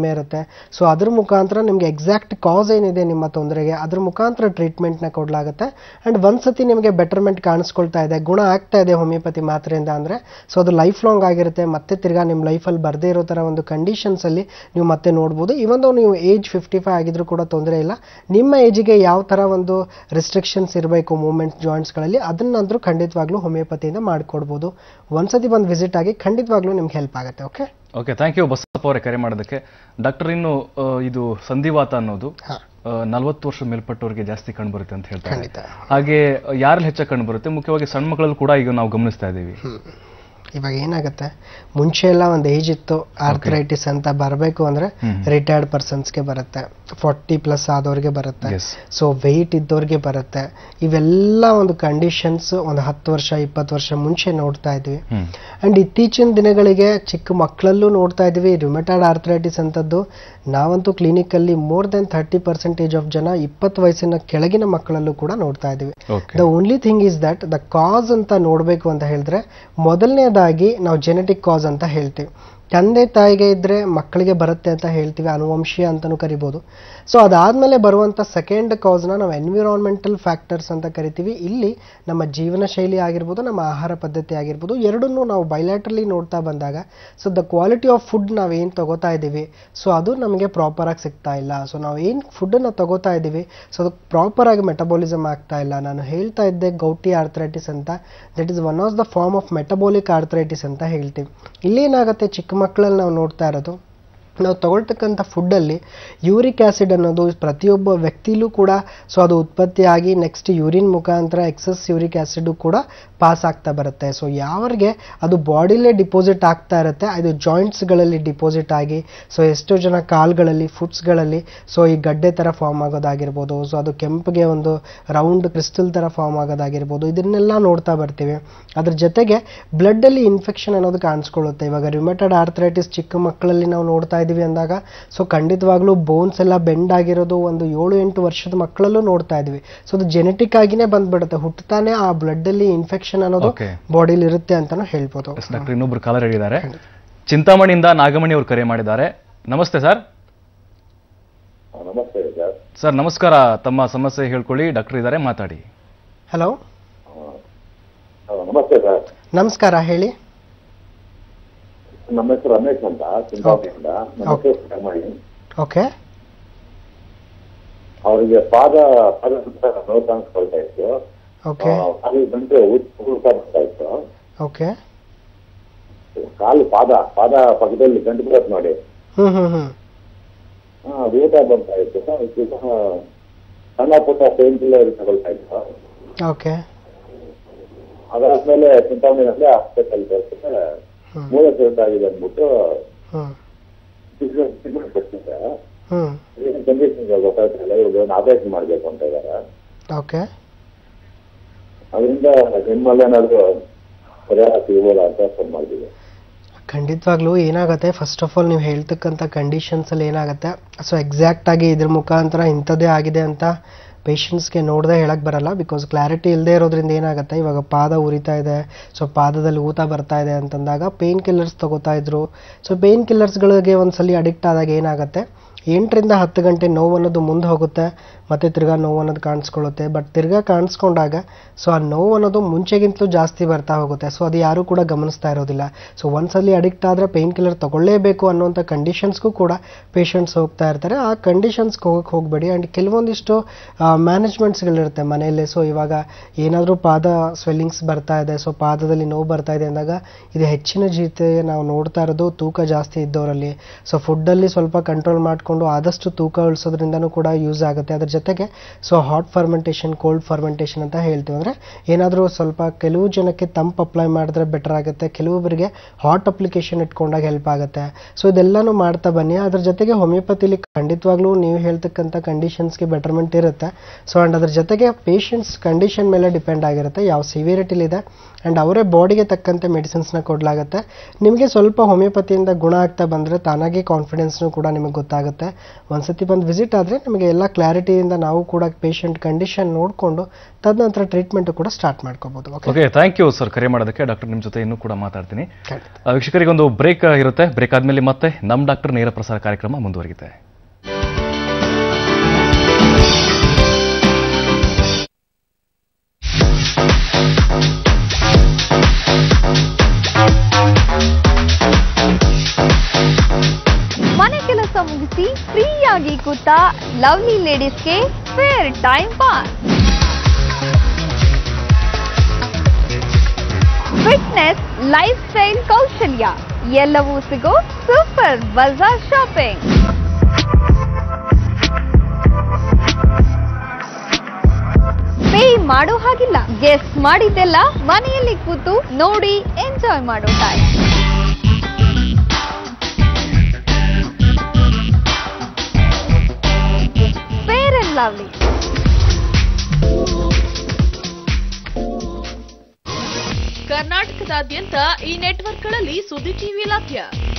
ಕಡಿಮೆ ಇರುತ್ತೆ. ಸೊ ಅದ್ರ ಮುಖಾಂತರ ನಿಮಗೆ ಎಕ್ಸಾಕ್ಟ್ ಕಾಸ್ ಏನಿದೆ ನಿಮ್ಮ ತೊಂದರೆಗೆ ಅದ್ರ ಮುಖಾಂತರ ಟ್ರೀಟ್ಮೆಂಟ್ನ ಕೊಡಲಾಗುತ್ತೆ. ಆ್ಯಂಡ್ ಒಂದ್ಸತಿ ನಿಮಗೆ ಬೆಟರ್ಮೆಂಟ್ ಕಾಣಿಸ್ಕೊಳ್ತಾ ಇದೆ, ಗುಣ ಆಗ್ತಾ ಇದೆ ಹೋಮಿಯೋಪತಿ ಮಾತ್ರೆಯಿಂದ ಅಂದರೆ ಸೊ ಅದು ಲೈಫ್ ಲಾಂಗ್ ಆಗಿರುತ್ತೆ. ಮತ್ತೆ ತಿರ್ಗಾ ನಿಮ್ಮ ಲೈಫಲ್ಲಿ ಬರದೇ ಇರೋ ಥರ ಒಂದು ಕಂಡೀಷನ್ಸಲ್ಲಿ ನೀವು ಮತ್ತೆ ನೋಡ್ಬೋದು. ಇವನ್ ನೀವು ಏಜ್ 55 ಆಗಿದ್ರೂ ಕೂಡ ತೊಂದರೆ ಇಲ್ಲ. ನಿಮ್ಮ ಏಜಿಗೆ ಯಾವ ಥರ ಒಂದು ರಿಸ್ಟ್ರಿಕ್ಷನ್ಸ್ ಇರಬೇಕು ಮೂವ್ಮೆಂಟ್ ಜಾಯಿಂಟ್ಸ್ಗಳಲ್ಲಿ ಅದನ್ನಂದ್ರೂ ಖಂಡಿತವಾಗ್ಲೂ ಹೋಮಿಯೋಪತಿಯಿಂದ ಮಾಡಿಕೊಡ್ಬೋದು. ಒಂದ್ಸತಿ ಬಂದು ವಿಸಿಟ್ ಆಗಿ ಖಂಡಿತವಾಗ್ಲೂ ನಿಮ್ಗೆ ಹೆಲ್ಪ್ ಆಗುತ್ತೆ. ಓಕೆ, ಥ್ಯಾಂಕ್ ಯು ಬಸಪ್ಪ ಅವರೇ ಕರೆ ಮಾಡೋದಕ್ಕೆ. ಡಾಕ್ಟರ್, ಇನ್ನು ಇದು ಸಂಧಿವಾತ ಅನ್ನೋದು 40 ವರ್ಷ ಮೇಲ್ಪಟ್ಟವರಿಗೆ ಜಾಸ್ತಿ ಕಂಡುಬರುತ್ತೆ ಅಂತ ಹೇಳ್ತಾರೆ. ಹಾಗೆ ಯಾರಲ್ಲಿ ಹೆಚ್ಚಾಗಿ ಕಂಡುಬರುತ್ತೆ? ಮುಖ್ಯವಾಗಿ ಸಣ್ಣ ಮಕ್ಕಳಲ್ಲೂ ಕೂಡ ಈಗ ನಾವು ಗಮನಿಸ್ತಾ ಇದ್ದೀವಿ. ಇವಾಗ ಏನಾಗುತ್ತೆ, ಮುಂಚೆ ಎಲ್ಲ ಒಂದು ಏಜ್ ಇತ್ತು, ಆರ್ಥರೈಟಿಸ್ ಅಂತ ಬರಬೇಕು ಅಂದರೆ ರಿಟೈರ್ಡ್ ಪರ್ಸನ್ಸ್ಗೆ ಬರುತ್ತೆ, 40+ ಆದವ್ರಿಗೆ ಬರುತ್ತೆ, ಸೊ ವೆಯ್ಟ್ ಇದ್ದವ್ರಿಗೆ ಬರುತ್ತೆ. ಇವೆಲ್ಲ ಒಂದು ಕಂಡೀಷನ್ಸ್ ಒಂದು 10 ವರ್ಷ 20 ವರ್ಷ ಮುಂಚೆ ನೋಡ್ತಾ ಇದ್ವಿ. ಆ್ಯಂಡ್ ಇತ್ತೀಚಿನ ದಿನಗಳಿಗೆ ಚಿಕ್ಕ ಮಕ್ಕಳಲ್ಲೂ ನೋಡ್ತಾ ಇದ್ವಿ ರುಮೆಟಾಯ್ಡ್ ಆರ್ಥರೈಟಿಸ್ ಅಂತದ್ದು. ನಾವಂತೂ ಕ್ಲಿನಿಕಲ್ಲಿ ಮೋರ್ ದೆನ್ 30% ಆಫ್ ಜನ 20 ವಯಸ್ಸಿನ ಕೆಳಗಿನ ಮಕ್ಕಳಲ್ಲೂ ಕೂಡ ನೋಡ್ತಾ ಇದ್ವಿ. The only thing is that the cause ಅಂತ ನೋಡಬೇಕು ಅಂತ ಹೇಳಿದ್ರೆ ಮೊದಲನೇದಾಗಿ ನಾವು ಜೆನೆಟಿಕ್ ಕಾಸ್ ಅಂತ ಹೇಳ್ತೀವಿ. ತಂದೆ ತಾಯಿಗೆ ಇದ್ದರೆ ಮಕ್ಕಳಿಗೆ ಬರುತ್ತೆ ಅಂತ ಹೇಳ್ತೀವಿ, ಅನುವಂಶೀಯ ಅಂತಲೂ ಕರಿಬೋದು. ಸೊ ಅದಾದಮೇಲೆ ಬರುವಂಥ ಸೆಕೆಂಡ್ ಕಾಸ್ನ ನಾವು ಎನ್ವಿರಾನ್ಮೆಂಟಲ್ ಫ್ಯಾಕ್ಟರ್ಸ್ ಅಂತ ಕರಿತೀವಿ. ಇಲ್ಲಿ ನಮ್ಮ ಜೀವನ ಶೈಲಿ ಆಗಿರ್ಬೋದು, ನಮ್ಮ ಆಹಾರ ಪದ್ಧತಿ ಆಗಿರ್ಬೋದು, ಎರಡನ್ನೂ ನಾವು ಬೈಲ್ಯಾಟ್ರಲಿ ನೋಡ್ತಾ ಬಂದಾಗ so the quality of food ನಾವೇನು ತಗೋತಾ ಇದ್ದೀವಿ ಸೊ ಅದು ನಮಗೆ ಪ್ರಾಪರಾಗಿ ಸಿಗ್ತಾ ಇಲ್ಲ. ಸೊ ನಾವು ಏನು ಫುಡ್ಡನ್ನು ತಗೋತಾ ಇದ್ದೀವಿ ಸೊ ಅದು ಪ್ರಾಪರಾಗಿ ಮೆಟಬಾಲಿಸಮ್ ಆಗ್ತಾ ಇಲ್ಲ. ನಾನು ಹೇಳ್ತಾ ಇದ್ದೆ ಗೌಟಿ ಆರ್ಥರೈಟಿಸ್ ಅಂತ, that is one of the form of metabolic arthritis ಅಂತ ಹೇಳ್ತೀವಿ. ಇಲ್ಲೇನಾಗುತ್ತೆ, ಚಿಕ್ಕ ಮಕ್ಕಳಲ್ಲಿ ನಾವು ನೋಡ್ತಾ ಇರೋದು ನಾವು ತಗೊಳ್ತಕ್ಕಂಥ ಫುಡ್ಡಲ್ಲಿ ಯೂರಿಕ್ ಆ್ಯಸಿಡ್ ಅನ್ನೋದು ಪ್ರತಿಯೊಬ್ಬ ವ್ಯಕ್ತಿಲೂ ಕೂಡ ಸೊ ಅದು ಉತ್ಪತ್ತಿಯಾಗಿ ನೆಕ್ಸ್ಟ್ ಯೂರಿನ್ ಮುಖಾಂತರ ಎಕ್ಸಸ್ ಯೂರಿಕ್ ಆ್ಯಸಿಡ್ ಕೂಡ ಪಾಸ್ ಆಗ್ತಾ ಬರುತ್ತೆ. ಸೊ ಯಾವ್ರಿಗೆ ಅದು ಬಾಡಿಲೇ ಡಿಪಾಸಿಟ್ ಆಗ್ತಾ ಇರುತ್ತೆ, ಅದು ಜಾಯಿಂಟ್ಸ್ಗಳಲ್ಲಿ ಡಿಪಾಸಿಟ್ ಆಗಿ ಸೊ ಎಷ್ಟೋ ಜನ ಕಾಲ್ಗಳಲ್ಲಿ ಫುಟ್ಸ್ಗಳಲ್ಲಿ ಸೊ ಈ ಗಡ್ಡೆ ಥರ ಫಾರ್ಮ್ ಆಗೋದಾಗಿರ್ಬೋದು, ಸೊ ಅದು ಕೆಂಪಿಗೆ ಒಂದು ರೌಂಡ್ ಕ್ರಿಸ್ಟಲ್ ಥರ ಫಾರ್ಮ್ ಆಗೋದಾಗಿರ್ಬೋದು, ಇದನ್ನೆಲ್ಲ ನೋಡ್ತಾ ಬರ್ತೀವಿ. ಅದ್ರ ಜೊತೆಗೆ ಬ್ಲಡ್ಡಲ್ಲಿ ಇನ್ಫೆಕ್ಷನ್ ಅನ್ನೋದು ಕಾಣಿಸ್ಕೊಳ್ಳುತ್ತೆ. ಇವಾಗ ರುಮೆಟಾಯ್ಡ್ ಆರ್ಥರೈಟಿಸ್ ಚಿಕ್ಕ ಮಕ್ಕಳಲ್ಲಿ ನಾವು ನೋಡ್ತಾ ಇದೀವಿ ಅಂದಾಗ ಸೊ ಖಂಡಿತವಾಗ್ಲೂ ಬೋನ್ಸ್ ಎಲ್ಲ ಬೆಂಡ್ ಆಗಿರೋದು ಒಂದು 7-8 ವರ್ಷದ ಮಕ್ಕಳಲ್ಲೂ ನೋಡ್ತಾ ಇದ್ವಿ. ಸೊ ಅದು ಜೆನೆಟಿಕ್ ಆಗಿನೇ ಬಂದ್ಬಿಡುತ್ತೆ, ಹುಟ್ಟುತ್ತಾನೆ ಆ ಬ್ಲಡ್ ಅಲ್ಲಿ ಇನ್ಫೆಕ್ಷನ್ ಅನ್ನೋದು ಬಾಡಿಲಿ ಇರುತ್ತೆ ಅಂತಾನು ಹೇಳ್ಬೋದು. ಡಾಕ್ಟರ್, ಇನ್ನೊಬ್ರು ಕಾಲರ್ ಹೇಳಿದ್ದಾರೆ, ಚಿಂತಾಮಣಿಯಿಂದ ನಾಗಮಣಿ ಅವರು ಕರೆ ಮಾಡಿದ್ದಾರೆ. ನಮಸ್ತೆ ಸರ್. ನಮಸ್ತೆ ಸರ್. ನಮಸ್ಕಾರ, ತಮ್ಮ ಸಮಸ್ಯೆ ಹೇಳ್ಕೊಳ್ಳಿ, ಡಾಕ್ಟರ್ ಇದ್ದಾರೆ, ಮಾತಾಡಿ. ಹಲೋ, ನಮಸ್ತೆ ಸರ್. ನಮಸ್ಕಾರ, ಹೇಳಿ. ನಮ್ಮ ಹೆಸರು ರಮೇಶ್ ಅಂತ, ಚಿಂತಾಮಣಿಯಿಂದ. ಓಕೆ. ಅವರಿಗೆ ಪಾದ ನೋವು ಕಾಣಿಸ್ಕೊಳ್ತಾ ಇತ್ತು, ಅಲ್ಲಿ ಗಂಟೆ ಬರ್ತಾ ಇತ್ತು. ಓಕೆ. ಕಾಲು ಪಾದ ಪಕ್ಕದಲ್ಲಿ ಗಂಟು ಬರುತ್ತೆ ನೋಡಿ, ಅದು ಊಟ ಬರ್ತಾ ಇತ್ತು. ಸಣ್ಣ ಪುಟ್ಟ ಪೇನ್ ಕಿಲ್ಲರ್ ತಗೊಳ್ತಾ ಇತ್ತು. ಓಕೆ. ಅದಾದ್ಮೇಲೆ ಚಿಂತಾಮಣಿಯಲ್ಲಿ ಹಾಸ್ಪಿಟಲ್ ತೋರಿಸಿದ್ರೆ ಮೂಲ ಆಗಿದೆ ಅಂದ್ಬಿಟ್ಟು ಟ್ರೀಟ್ಮೆಂಟ್ ಕೊಡ್ತಿದ್ದೆ. ಕಂಡೀಷನ್ ಗೊತ್ತಾಗ್ತಿಲ್ಲ, ಇವಾಗ ಆಪರೇಷನ್ ಮಾಡ್ಬೇಕು ಅಂತ ಇದ್ದಾರೆ. ಓಕೆ. ಅದರಿಂದ ನಿಮ್ಮಲ್ಲಿ ಏನಾದ್ರು ಪರಿಹಾರ ಸಿಗ್ಬೋದ ಅಂತ ಫೋನ್ ಮಾಡಿದ್ದೀವಿ. ಖಂಡಿತವಾಗ್ಲೂ ಏನಾಗುತ್ತೆ, ಫಸ್ಟ್ ಆಫ್ ಆಲ್ ನೀವು ಹೇಳ್ತಕ್ಕಂಥ ಕಂಡೀಷನ್ಸಲ್ಲಿ ಏನಾಗುತ್ತೆ ಸೊ ಎಕ್ಸಾಕ್ಟಾಗಿ ಇದ್ರ ಮುಖಾಂತರ ಇಂಥದ್ದೇ ಆಗಿದೆ ಅಂತ ಪೇಷಂಟ್ಸ್ಗೆ ನೋಡದೆ ಹೇಳಕ್ಕೆ ಬರಲ್ಲ. ಬಿಕಾಸ್ ಕ್ಲಾರಿಟಿ ಇಲ್ಲದೆ ಇರೋದ್ರಿಂದ ಏನಾಗುತ್ತೆ, ಇವಾಗ ಪಾದ ಉರಿತಾ ಇದೆ, ಸೊ ಪಾದದಲ್ಲಿ ಊತ ಬರ್ತಾ ಇದೆ ಅಂತಂದಾಗ ಪೇನ್ ಕಿಲ್ಲರ್ಸ್ ತಗೋತಾ ಇದ್ರು. ಸೊ ಪೇನ್ ಕಿಲ್ಲರ್ಸ್ಗಳಿಗೆ ಒಂದ್ಸಲಿ ಅಡಿಕ್ಟ್ ಆದಾಗ ಏನಾಗುತ್ತೆ, 8ರಿಂದ 10 ಗಂಟೆ ನೋವು ಅನ್ನೋದು ಮುಂದೆ ಹೋಗುತ್ತೆ, ಮತ್ತು ತಿರ್ಗಾ ನೋವು ಅನ್ನೋದು ಕಾಣಿಸ್ಕೊಳ್ಳುತ್ತೆ. ಬಟ್ ತಿರ್ಗಾ ಕಾಣಿಸ್ಕೊಂಡಾಗ ಸೊ ಆ ನೋವು ಅನ್ನೋದು ಮುಂಚೆಗಿಂತಲೂ ಜಾಸ್ತಿ ಬರ್ತಾ ಹೋಗುತ್ತೆ. ಸೊ ಅದು ಯಾರೂ ಕೂಡ ಗಮನಿಸ್ತಾ ಇರೋದಿಲ್ಲ. ಸೊ ಒಂದ್ಸಲಿ ಅಡಿಕ್ಟ್ ಆದರೆ ಪೇನ್ ಕಿಲ್ಲರ್ ತಗೊಳ್ಳೇಬೇಕು ಅನ್ನೋಂಥ ಕಂಡೀಷನ್ಸ್ಗೂ ಕೂಡ ಪೇಷಂಟ್ಸ್ ಹೋಗ್ತಾ ಇರ್ತಾರೆ. ಆ ಕಂಡೀಷನ್ಸ್ಗೆ ಹೋಗಬೇಡಿ. ಆ್ಯಂಡ್ ಕೆಲವೊಂದಿಷ್ಟು ಮ್ಯಾನೇಜ್ಮೆಂಟ್ಸ್ಗಳಿರುತ್ತೆ ಮನೆಯಲ್ಲೇ. ಸೊ ಇವಾಗ ಏನಾದರೂ ಪಾದ ಸ್ವೆಲ್ಲಿಂಗ್ಸ್ ಬರ್ತಾ ಇದೆ, ಸೊ ಪಾದದಲ್ಲಿ ನೋವು ಬರ್ತಾ ಇದೆ ಅಂದಾಗ ಇದು ಹೆಚ್ಚಿನ ಜೀತೆ ನಾವು ನೋಡ್ತಾ ಇರೋದು ತೂಕ ಜಾಸ್ತಿ ಇದ್ದವರಲ್ಲಿ. ಸೊ ಫುಡ್ಡಲ್ಲಿ ಸ್ವಲ್ಪ ಕಂಟ್ರೋಲ್ ಮಾಡ್ಕೊಂಡು ಆದಷ್ಟು ತೂಕ ಇಳಿಸೋದ್ರಿಂದನೂ ಕೂಡ ಯೂಸ್ ಆಗುತ್ತೆ. ಅದ್ರ ಜೊತೆಗೆ so hot fermentation, cold fermentation ಅಂತ ಹೇಳ್ತೀವಿ. ಅಂದರೆ ಏನಾದರೂ ಸ್ವಲ್ಪ ಕೆಲವು ಜನಕ್ಕೆ ತಂಪು ಅಪ್ಲೈ ಮಾಡಿದ್ರೆ ಬೆಟರ್ ಆಗುತ್ತೆ, ಕೆಲವೊಬ್ಬರಿಗೆ ಹಾಟ್ ಅಪ್ಲಿಕೇಶನ್ ಇಟ್ಕೊಂಡಾಗ ಹೆಲ್ಪ್ ಆಗುತ್ತೆ. ಸೊ ಇದೆಲ್ಲನೂ ಮಾಡ್ತಾ ಬನ್ನಿ. ಅದ್ರ ಜೊತೆಗೆ ಹೋಮಿಯೋಪತಿಲಿ ಖಂಡಿತವಾಗ್ಲೂ ನೀವು ಹೇಳ್ತಕ್ಕಂಥ ಕಂಡೀಷನ್ಸ್ಗೆ ಬೆಟರ್ಮೆಂಟ್ ಇರುತ್ತೆ. ಸೊ ಆ್ಯಂಡ್ ಅದ್ರ ಜೊತೆಗೆ ಪೇಷಂಟ್ಸ್ ಕಂಡೀಷನ್ ಮೇಲೆ ಡಿಪೆಂಡ್ ಆಗಿರುತ್ತೆ, ಯಾವ ಸಿವಿಯರಿಟಿಲಿದೆ ಆ್ಯಂಡ್ ಅವರೇ ಬಾಡಿಗೆ ತಕ್ಕಂತೆ ಮೆಡಿಸಿನ್ಸ್ನ ಕೊಡಲಾಗುತ್ತೆ. ನಿಮಗೆ ಸ್ವಲ್ಪ ಹೋಮಿಯೋಪತಿಯಿಂದ ಗುಣ ಆಗ್ತಾ ಬಂದರೆ ತಾನಾಗಿ ಕಾನ್ಫಿಡೆನ್ಸ್ನೂ ಕೂಡ ನಿಮಗೆ ಗೊತ್ತಾಗುತ್ತೆ. ಇರುತ್ತೆ. ಒಂದ್ಸತಿ ಬಂದು ವಿಸಿಟ್ ಆದರೆ ನಮಗೆ ಎಲ್ಲ ಕ್ಲಾರಿಟಿಯಿಂದ ನಾವು ಕೂಡ ಪೇಷಂಟ್ ಕಂಡೀಷನ್ ನೋಡಿಕೊಂಡು ತದನಂತರ ಟ್ರೀಟ್ಮೆಂಟ್ ಕೂಡ ಸ್ಟಾರ್ಟ್ ಮಾಡ್ಕೋಬಹುದು. ಓಕೆ, ಥ್ಯಾಂಕ್ ಯು ಸರ್ ಕರೆ ಮಾಡೋದಕ್ಕೆ. ಡಾಕ್ಟರ್ ನಿಮ್ಮ ಜೊತೆ ಇನ್ನೂ ಕೂಡ ಮಾತಾಡ್ತೀನಿ. ವೀಕ್ಷಕರಿಗೆ ಒಂದು ಬ್ರೇಕ್ ಇರುತ್ತೆ. ಬ್ರೇಕ್ ಆದ್ಮೇಲೆ ಮತ್ತೆ ನಮ್ಮ ಡಾಕ್ಟರ್ ನೇರ ಪ್ರಸಾರ ಕಾರ್ಯಕ್ರಮ ಮುಂದುವರಿಯುತ್ತೆ. ಮನೆ ಕೆಲಸ ಮುಗಿಸಿ ಫ್ರೀಯಾಗಿ ಕೂತ ಲವ್ಲಿ ಲೇಡೀಸ್ಗೆ fair time pass. Fitness, life style, ಕೌಶಲ್ಯ ಎಲ್ಲವೂ ಸಿಗೋ ಸೂಪರ್ ಬಜಾರ್ ಶಾಪಿಂಗ್. ಪೇ ಮಾಡೋ ಹಾಗಿಲ್ಲ, ಗೆಸ್ಟ್ ಮಾಡಿದ್ದೆಲ್ಲ ಮನೆಯಲ್ಲಿ ಕೂತು ನೋಡಿ ಎಂಜಾಯ್ ಮಾಡೋ ಟೈಮ್. Fair and lovely. ಕರ್ನಾಟಕದಾದ್ಯಂತ ಈ ನೆಟ್ವರ್ಕ್ಗಳಲ್ಲಿ ಸುದ್ದಿ ಟಿವಿ ಲಭ್ಯ.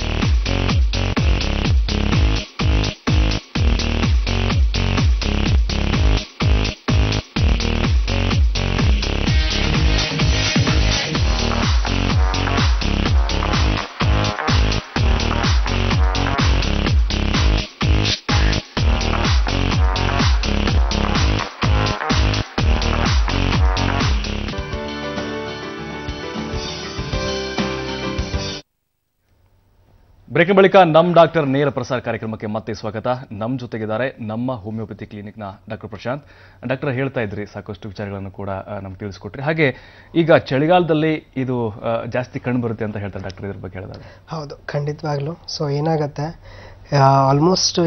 ಬ್ರೇಕಿನ ಬಳಿಕ ನಮ್ಮ ಡಾಕ್ಟರ್ ನೇರ ಪ್ರಸಾರ ಕಾರ್ಯಕ್ರಮಕ್ಕೆ ಮತ್ತೆ ಸ್ವಾಗತ. ನಮ್ಮ ಜೊತೆಗಿದ್ದಾರೆ ನಮ್ಮ ಹೋಮಿಯೋಪತಿ ಕ್ಲಿನಿಕ್ನ ಡಾಕ್ಟರ್ ಪ್ರಶಾಂತ್. ಡಾಕ್ಟರ್ ಹೇಳ್ತಾ ಇದ್ರಿ, ಸಾಕಷ್ಟು ವಿಚಾರಗಳನ್ನು ಕೂಡ ನಮ್ಗೆ ತಿಳಿಸ್ಕೊಟ್ರಿ. ಹಾಗೆ ಈಗ ಚಳಿಗಾಲದಲ್ಲಿ ಇದು ಜಾಸ್ತಿ ಕಂಡು ಬರುತ್ತೆ ಅಂತ ಹೇಳ್ತಾರೆ ಡಾಕ್ಟರ್, ಇದ್ರ ಬಗ್ಗೆ ಹೇಳಿದಾಗ. ಹೌದು, ಖಂಡಿತವಾಗ್ಲೂ. ಸೊ ಏನಾಗುತ್ತೆ, ಆಲ್ಮೋಸ್ಟ್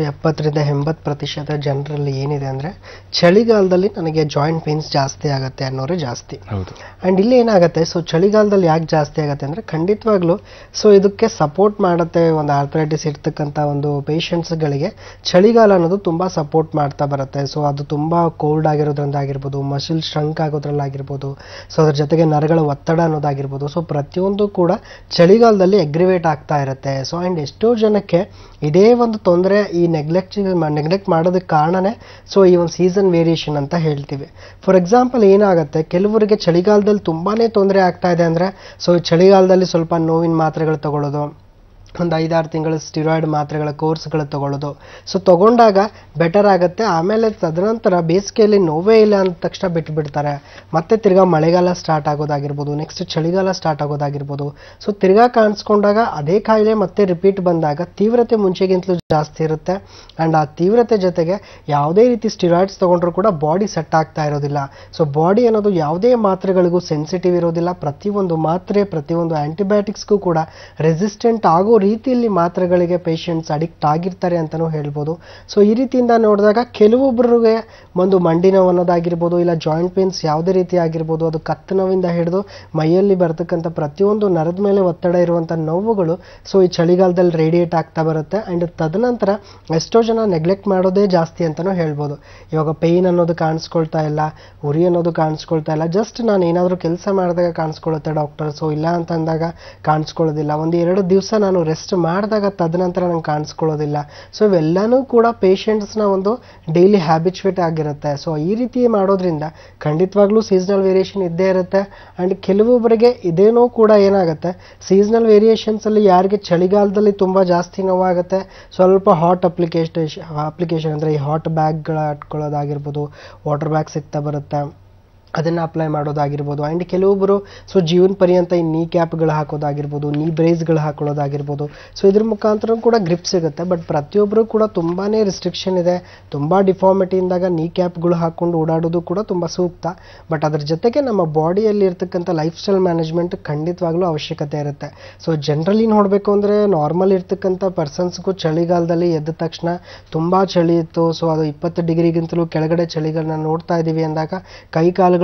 70-80% ಜನರಲ್ಲಿ ಏನಿದೆ ಅಂದರೆ ಚಳಿಗಾಲದಲ್ಲಿ ನನಗೆ ಜಾಯಿಂಟ್ ಪೇನ್ಸ್ ಜಾಸ್ತಿ ಆಗುತ್ತೆ ಅನ್ನೋರೇ ಜಾಸ್ತಿ. ಆ್ಯಂಡ್ ಇಲ್ಲಿ ಏನಾಗುತ್ತೆ, ಸೊ ಚಳಿಗಾಲದಲ್ಲಿ ಯಾಕೆ ಜಾಸ್ತಿ ಆಗುತ್ತೆ ಅಂದರೆ ಖಂಡಿತವಾಗ್ಲೂ ಸೊ ಇದಕ್ಕೆ ಸಪೋರ್ಟ್ ಮಾಡುತ್ತೆ. ಒಂದು ಆರ್ಥರೈಟಿಸ್ ಇರ್ತಕ್ಕಂಥ ಒಂದು ಪೇಷಂಟ್ಸ್ಗಳಿಗೆ ಚಳಿಗಾಲ ಅನ್ನೋದು ತುಂಬ ಸಪೋರ್ಟ್ ಮಾಡ್ತಾ ಬರುತ್ತೆ. ಸೊ ಅದು ತುಂಬ ಕೋಲ್ಡ್ ಆಗಿರೋದ್ರಿಂದ ಆಗಿರ್ಬೋದು, ಮಸಿಲ್ ಸ್ಟ್ರಂಕ್ ಆಗೋದ್ರಲ್ಲಾಗಿರ್ಬೋದು, ಸೊ ಅದ್ರ ಜೊತೆಗೆ ನರಗಳ ಒತ್ತಡ ಅನ್ನೋದಾಗಿರ್ಬೋದು. ಸೊ ಪ್ರತಿಯೊಂದು ಕೂಡ ಚಳಿಗಾಲದಲ್ಲಿ ಅಗ್ರಿವೇಟ್ ಆಗ್ತಾ ಇರುತ್ತೆ. ಸೊ ಆ್ಯಂಡ್ ಎಷ್ಟೋ ಜನಕ್ಕೆ ಇದೇ ಒಂದು ತೊಂದರೆ, ಈ ನೆಗ್ಲೆಕ್ಟ್ ಮಾಡೋದಕ್ಕೆ ಕಾರಣನೇ ಸೊ ಈ ಒಂದು ಸೀಸನ್ ವೇರಿಯೇಷನ್ ಅಂತ ಹೇಳ್ತೀವಿ. ಫಾರ್ ಎಕ್ಸಾಂಪಲ್ ಏನಾಗುತ್ತೆ, ಕೆಲವರಿಗೆ ಚಳಿಗಾಲದಲ್ಲಿ ತುಂಬಾನೇ ತೊಂದರೆ ಆಗ್ತಾ ಇದೆ ಅಂದರೆ ಸೊ ಚಳಿಗಾಲದಲ್ಲಿ ಸ್ವಲ್ಪ ನೋವಿನ ಮಾತ್ರೆಗಳು ತಗೊಳ್ಳೋದು, ಒಂದು 5-6 ತಿಂಗಳ ಸ್ಟಿರಾಯ್ಡ್ ಮಾತ್ರೆಗಳ ಕೋರ್ಸ್ಗಳು ತಗೊಳ್ಳೋದು. ಸೊ ತಗೊಂಡಾಗ ಬೆಟರ್ ಆಗುತ್ತೆ. ಆಮೇಲೆ ತದನಂತರ ಬೇಸಿಗೆಯಲ್ಲಿ ನೋವೇ ಇಲ್ಲ ಅಂದ ತಕ್ಷಣ ಬಿಟ್ಬಿಡ್ತಾರೆ. ಮತ್ತೆ ತಿರ್ಗಾ ಮಳೆಗಾಲ ಸ್ಟಾರ್ಟ್ ಆಗೋದಾಗಿರ್ಬೋದು, ನೆಕ್ಸ್ಟ್ ಚಳಿಗಾಲ ಸ್ಟಾರ್ಟ್ ಆಗೋದಾಗಿರ್ಬೋದು. ಸೊ ತಿರ್ಗಾ ಕಾಣಿಸ್ಕೊಂಡಾಗ ಅದೇ ಕಾಯಿಲೆ ಮತ್ತೆ ರಿಪೀಟ್ ಬಂದಾಗ ತೀವ್ರತೆ ಮುಂಚೆಗಿಂತಲೂ ಜಾಸ್ತಿ ಇರುತ್ತೆ. ಆ್ಯಂಡ್ ಆ ತೀವ್ರತೆ ಜೊತೆಗೆ ಯಾವುದೇ ರೀತಿ ಸ್ಟಿರಾಯ್ಡ್ಸ್ ತಗೊಂಡ್ರೂ ಕೂಡ ಬಾಡಿ ಸೆಟ್ ಆಗ್ತಾ ಇರೋದಿಲ್ಲ. ಸೊ ಬಾಡಿ ಅನ್ನೋದು ಯಾವುದೇ ಮಾತ್ರೆಗಳಿಗೂ ಸೆನ್ಸಿಟಿವ್ ಇರೋದಿಲ್ಲ. ಪ್ರತಿಯೊಂದು ಮಾತ್ರೆ, ಪ್ರತಿಯೊಂದು ಆಂಟಿಬಯೋಟಿಕ್ಸ್ಗೂ ಕೂಡ ರೆಸಿಸ್ಟೆಂಟ್ ಆಗೋ ರೀತಿಯಲ್ಲಿ ಮಾತ್ರೆಗಳಿಗೆ ಪೇಷಂಟ್ಸ್ ಅಡಿಕ್ಟ್ ಆಗಿರ್ತಾರೆ ಅಂತಲೂ ಹೇಳ್ಬೋದು. ಸೊ ಈ ರೀತಿಯಿಂದ ನೋಡಿದಾಗ ಕೆಲವೊಬ್ಬರಿಗೆ ಒಂದು ಮಂಡಿ ನೋವು ಅನ್ನೋದಾಗಿರ್ಬೋದು, ಇಲ್ಲ ಜಾಯಿಂಟ್ ಪೇನ್ಸ್ ಯಾವುದೇ ರೀತಿ ಆಗಿರ್ಬೋದು, ಅದು ಕತ್ತು ನೋವಿಂದ ಹಿಡಿದು ಮೈಯಲ್ಲಿ ಬರ್ತಕ್ಕಂಥ ಪ್ರತಿಯೊಂದು ನರದ ಮೇಲೆ ಒತ್ತಡ ಇರುವಂಥ ನೋವುಗಳು ಸೊ ಈ ಚಳಿಗಾಲದಲ್ಲಿ ರೇಡಿಯೇಟ್ ಆಗ್ತಾ ಬರುತ್ತೆ. ಆ್ಯಂಡ್ ತದನಂತರ ಎಷ್ಟೋ ಜನ ನೆಗ್ಲೆಕ್ಟ್ ಮಾಡೋದೇ ಜಾಸ್ತಿ ಅಂತಲೂ ಹೇಳ್ಬೋದು. ಇವಾಗ ಪೇಯ್ನ್ ಅನ್ನೋದು ಕಾಣಿಸ್ಕೊಳ್ತಾ ಇಲ್ಲ, ಉರಿ ಅನ್ನೋದು ಕಾಣಿಸ್ಕೊಳ್ತಾ ಇಲ್ಲ, ಜಸ್ಟ್ ನಾನು ಏನಾದರೂ ಕೆಲಸ ಮಾಡಿದಾಗ ಕಾಣಿಸ್ಕೊಳ್ಳುತ್ತೆ ಡಾಕ್ಟರ್, ಸೊ ಇಲ್ಲ ಅಂತ ಅಂದಾಗ ಕಾಣಿಸ್ಕೊಳ್ಳೋದಿಲ್ಲ. 1-2 ದಿವಸ ನಾನು ರೆಸ್ಟ್ ಮಾಡಿದಾಗ ತದನಂತರ ನಂಗೆ ಕಾಣಿಸ್ಕೊಳ್ಳೋದಿಲ್ಲ. ಸೊ ಇವೆಲ್ಲನೂ ಕೂಡ ಪೇಷಂಟ್ಸ್ನ ಒಂದು ಡೈಲಿ ಹ್ಯಾಬಿಚುವೇಟ್ ಆಗಿರುತ್ತೆ. ಸೊ ಈ ರೀತಿ ಮಾಡೋದ್ರಿಂದ ಖಂಡಿತವಾಗ್ಲೂ ಸೀಸನಲ್ ವೇರಿಯೇಷನ್ ಇದ್ದೇ ಇರುತ್ತೆ. ಆ್ಯಂಡ್ ಕೆಲವೊಬ್ಬರಿಗೆ ಇದೇನೋ ಕೂಡ ಏನಾಗುತ್ತೆ, ಸೀಸನಲ್ ವೇರಿಯೇಷನ್ಸಲ್ಲಿ ಯಾರಿಗೆ ಚಳಿಗಾಲದಲ್ಲಿ ತುಂಬ ಜಾಸ್ತಿ ನೋವಾಗುತ್ತೆ, ಸ್ವಲ್ಪ ಹಾಟ್ ಅಪ್ಲಿಕೇಶನ್ ಅಂದರೆ ಈ ಹಾಟ್ ಬ್ಯಾಗ್ಗಳ ಇಟ್ಕೊಳ್ಳೋದಾಗಿರ್ಬೋದು, ವಾಟರ್ ಬ್ಯಾಗ್ ಸಿಗ್ತಾ ಬರುತ್ತೆ, ಅದನ್ನು ಅಪ್ಲೈ ಮಾಡೋದಾಗಿರ್ಬೋದು. ಆ್ಯಂಡ್ ಕೆಲವೊಬ್ಬರು ಸೊ ಜೀವನ ಪರ್ಯಂತ ಈ ನೀ ಕ್ಯಾಪ್ಗಳು ಹಾಕೋದಾಗಿರ್ಬೋದು, ನೀ ಬ್ರೇಸ್ಗಳು ಹಾಕೊಳ್ಳೋದಾಗಿರ್ಬೋದು. ಸೊ ಇದ್ರ ಮುಖಾಂತರ ಕೂಡ ಗ್ರಿಪ್ ಸಿಗುತ್ತೆ. ಬಟ್ ಪ್ರತಿಯೊಬ್ಬರು ಕೂಡ ತುಂಬಾ ರಿಸ್ಟ್ರಿಕ್ಷನ್ ಇದೆ. ತುಂಬ ಡಿಫಾರ್ಮಿಟಿಯಿಂದಾಗ ನೀ ಕ್ಯಾಪ್ಗಳು ಹಾಕ್ಕೊಂಡು ಓಡಾಡೋದು ಕೂಡ ತುಂಬ ಸೂಕ್ತ. ಬಟ್ ಅದ್ರ ಜೊತೆಗೆ ನಮ್ಮ ಬಾಡಿಯಲ್ಲಿ ಇರ್ತಕ್ಕಂಥ ಲೈಫ್ ಸ್ಟೈಲ್ ಮ್ಯಾನೇಜ್ಮೆಂಟ್ ಖಂಡಿತವಾಗ್ಲೂ ಅವಶ್ಯಕತೆ ಇರುತ್ತೆ. ಸೊ ಜನರಲಿ ನೋಡಬೇಕು ಅಂದರೆ ನಾರ್ಮಲ್ ಇರ್ತಕ್ಕಂಥ ಪರ್ಸನ್ಸ್ಗೂ ಚಳಿಗಾಲದಲ್ಲಿ ಎದ್ದ ತಕ್ಷಣ ತುಂಬ ಚಳಿ ಇತ್ತು, ಸೊ ಅದು 20 ಡಿಗ್ರಿಗಿಂತಲೂ ಕೆಳಗಡೆ ಚಳಿಗಳನ್ನ ನೋಡ್ತಾ ಇದ್ದೀವಿ ಅಂದಾಗ ಕೈ ಕಾಲುಗಳು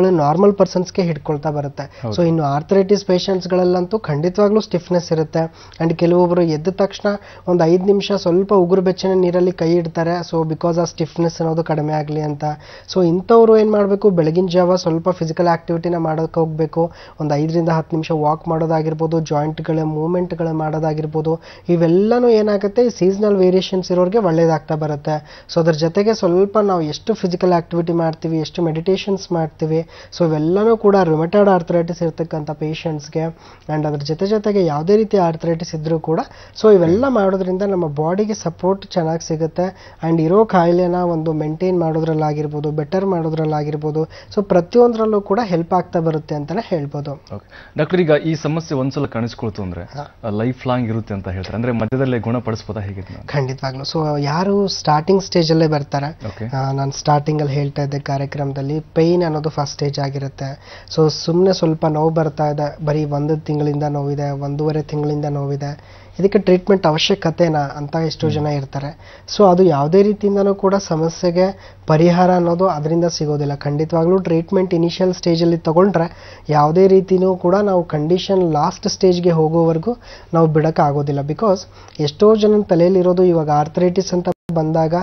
ಗಳು ನಾರ್ಮಲ್ ಪರ್ಸನ್ಸ್ಗೆ ಹಿಡ್ಕೊಳ್ತಾ ಬರುತ್ತೆ. ಸೊ ಇನ್ನು ಆರ್ಥರೈಟಿಸ್ ಪೇಷಂಟ್ಸ್ಗಳಲ್ಲಂತೂ ಖಂಡಿತವಾಗ್ಲೂ ಸ್ಟಿಫ್ನೆಸ್ ಇರುತ್ತೆ. ಅಂಡ್ ಕೆಲವೊಬ್ಬರು ಎದ್ದ ತಕ್ಷಣ ಒಂದು 5 ನಿಮಿಷ ಸ್ವಲ್ಪ ಉಗುರು ಬೆಚ್ಚನೆ ನೀರಲ್ಲಿ ಕೈ ಇಡ್ತಾರೆ. ಸೊ ಬಿಕಾಸ್ ಆ ಸ್ಟಿಫ್ನೆಸ್ ಅನ್ನೋದು ಕಡಿಮೆ ಆಗಲಿ ಅಂತ. ಸೊ ಇಂಥವ್ರು ಏನು ಮಾಡಬೇಕು, ಬೆಳಗಿನ ಜಾವ ಸ್ವಲ್ಪ ಫಿಸಿಕಲ್ ಆಕ್ಟಿವಿಟಿನ ಮಾಡೋಕೆ ಹೋಗಬೇಕು. ಒಂದು 5 ರಿಂದ 10 ನಿಮಿಷ ವಾಕ್ ಮಾಡೋದಾಗಿರ್ಬೋದು, ಜಾಯಿಂಟ್ಗಳ ಮೂವ್ಮೆಂಟ್ಗಳು ಮಾಡೋದಾಗಿರ್ಬೋದು. ಇವೆಲ್ಲನೂ ಏನಾಗುತ್ತೆ, ಈ ಸೀಸನಲ್ ವೇರಿಯೇಷನ್ಸ್ ಇರೋರಿಗೆ ಒಳ್ಳೇದಾಗ್ತಾ ಬರುತ್ತೆ. ಸೊ ಅದ್ರ ಜೊತೆಗೆ ಸ್ವಲ್ಪ ನಾವು ಎಷ್ಟು ಫಿಸಿಕಲ್ ಆಕ್ಟಿವಿಟಿ ಮಾಡ್ತೀವಿ, ಎಷ್ಟು ಮೆಡಿಟೇಷನ್ಸ್ ಮಾಡ್ತೀವಿ, ಸೊ ಇವೆಲ್ಲನೂ ಕೂಡ ರುಮೆಟಾಯ್ಡ್ ಆರ್ಥರೈಟಿಸ್ ಇರ್ತಕ್ಕಂಥ ಪೇಷಂಟ್ಸ್ಗೆ ಆ್ಯಂಡ್ ಅದ್ರ ಜೊತೆಗೆ ಯಾವುದೇ ರೀತಿ ಆರ್ಥರೈಟಿಸ್ ಇದ್ರೂ ಕೂಡ ಸೊ ಇವೆಲ್ಲ ಮಾಡೋದ್ರಿಂದ ನಮ್ಮ ಬಾಡಿಗೆ ಸಪೋರ್ಟ್ ಚೆನ್ನಾಗಿ ಸಿಗುತ್ತೆ. ಆ್ಯಂಡ್ ಇರೋ ಕಾಯಿಲೆನ ಒಂದು ಮೇಂಟೈನ್ ಮಾಡೋದ್ರಲ್ಲಾಗಿರ್ಬೋದು, ಬೆಟರ್ ಮಾಡೋದ್ರಲ್ಲಾಗಿರ್ಬೋದು, ಸೊ ಪ್ರತಿಯೊಂದರಲ್ಲೂ ಕೂಡ ಹೆಲ್ಪ್ ಆಗ್ತಾ ಬರುತ್ತೆ ಅಂತಾನೆ ಹೇಳ್ಬೋದು. ಡಾಕ್ಟರ್, ಈಗ ಈ ಸಮಸ್ಯೆ ಒಂದ್ಸಲ ಕಾಣಿಸ್ಕೊಳ್ತು ಅಂದ್ರೆ ಲೈಫ್ ಲಾಂಗ್ ಇರುತ್ತೆ ಅಂತ ಹೇಳ್ತಾರೆ, ಅಂದ್ರೆ ಮಧ್ಯದಲ್ಲೇ ಗುಣಪಡಿಸಬಹುದಾ ಹೇಗೆ? ಖಂಡಿತವಾಗ್ಲು. ಸೊ ಯಾರು ಸ್ಟಾರ್ಟಿಂಗ್ ಸ್ಟೇಜ್ ಅಲ್ಲೇ ಬರ್ತಾರೆ, ನಾನು ಸ್ಟಾರ್ಟಿಂಗ್ ಅಲ್ಲಿ ಹೇಳ್ತಾ ಇದ್ದೆ ಕಾರ್ಯಕ್ರಮದಲ್ಲಿ, ಪೇಯ್ನ್ ಅನ್ನೋದು ಫಸ್ಟ್ ಸ್ಟೇಜ್ ಆಗಿರುತ್ತೆ. ಸೊ ಸುಮ್ಮನೆ ಸ್ವಲ್ಪ ನೋವು ಬರ್ತಾ ಇದೆ, ಬರೀ 1 ತಿಂಗಳಿಂದ ನೋವಿದೆ, 1.5 ತಿಂಗಳಿಂದ ನೋವಿದೆ, ಇದಕ್ಕೆ ಟ್ರೀಟ್ಮೆಂಟ್ ಅವಶ್ಯಕತೆನಾ ಅಂತ ಎಷ್ಟೋ ಜನ ಇರ್ತಾರೆ. ಸೊ ಅದು ಯಾವುದೇ ರೀತಿಯಿಂದನೂ ಕೂಡ ಸಮಸ್ಯೆಗೆ ಪರಿಹಾರ ಅನ್ನೋದು ಅದರಿಂದ ಸಿಗೋದಿಲ್ಲ. ಖಂಡಿತವಾಗ್ಲೂ ಟ್ರೀಟ್ಮೆಂಟ್ ಇನಿಷಿಯಲ್ ಸ್ಟೇಜಲ್ಲಿ ತಗೊಂಡ್ರೆ ಯಾವುದೇ ರೀತಿಯೂ ಕೂಡ ನಾವು ಕಂಡೀಷನ್ ಲಾಸ್ಟ್ ಸ್ಟೇಜ್ಗೆ ಹೋಗೋವರೆಗೂ ನಾವು ಬಿಡೋಕ್ಕಾಗೋದಿಲ್ಲ. ಬಿಕಾಸ್ ಎಷ್ಟೋ ಜನ ತಲೆಯಲ್ಲಿರೋದು ಇವಾಗ ಆರ್ಥರೈಟಿಸ್ ಅಂತ ಬಂದಾಗ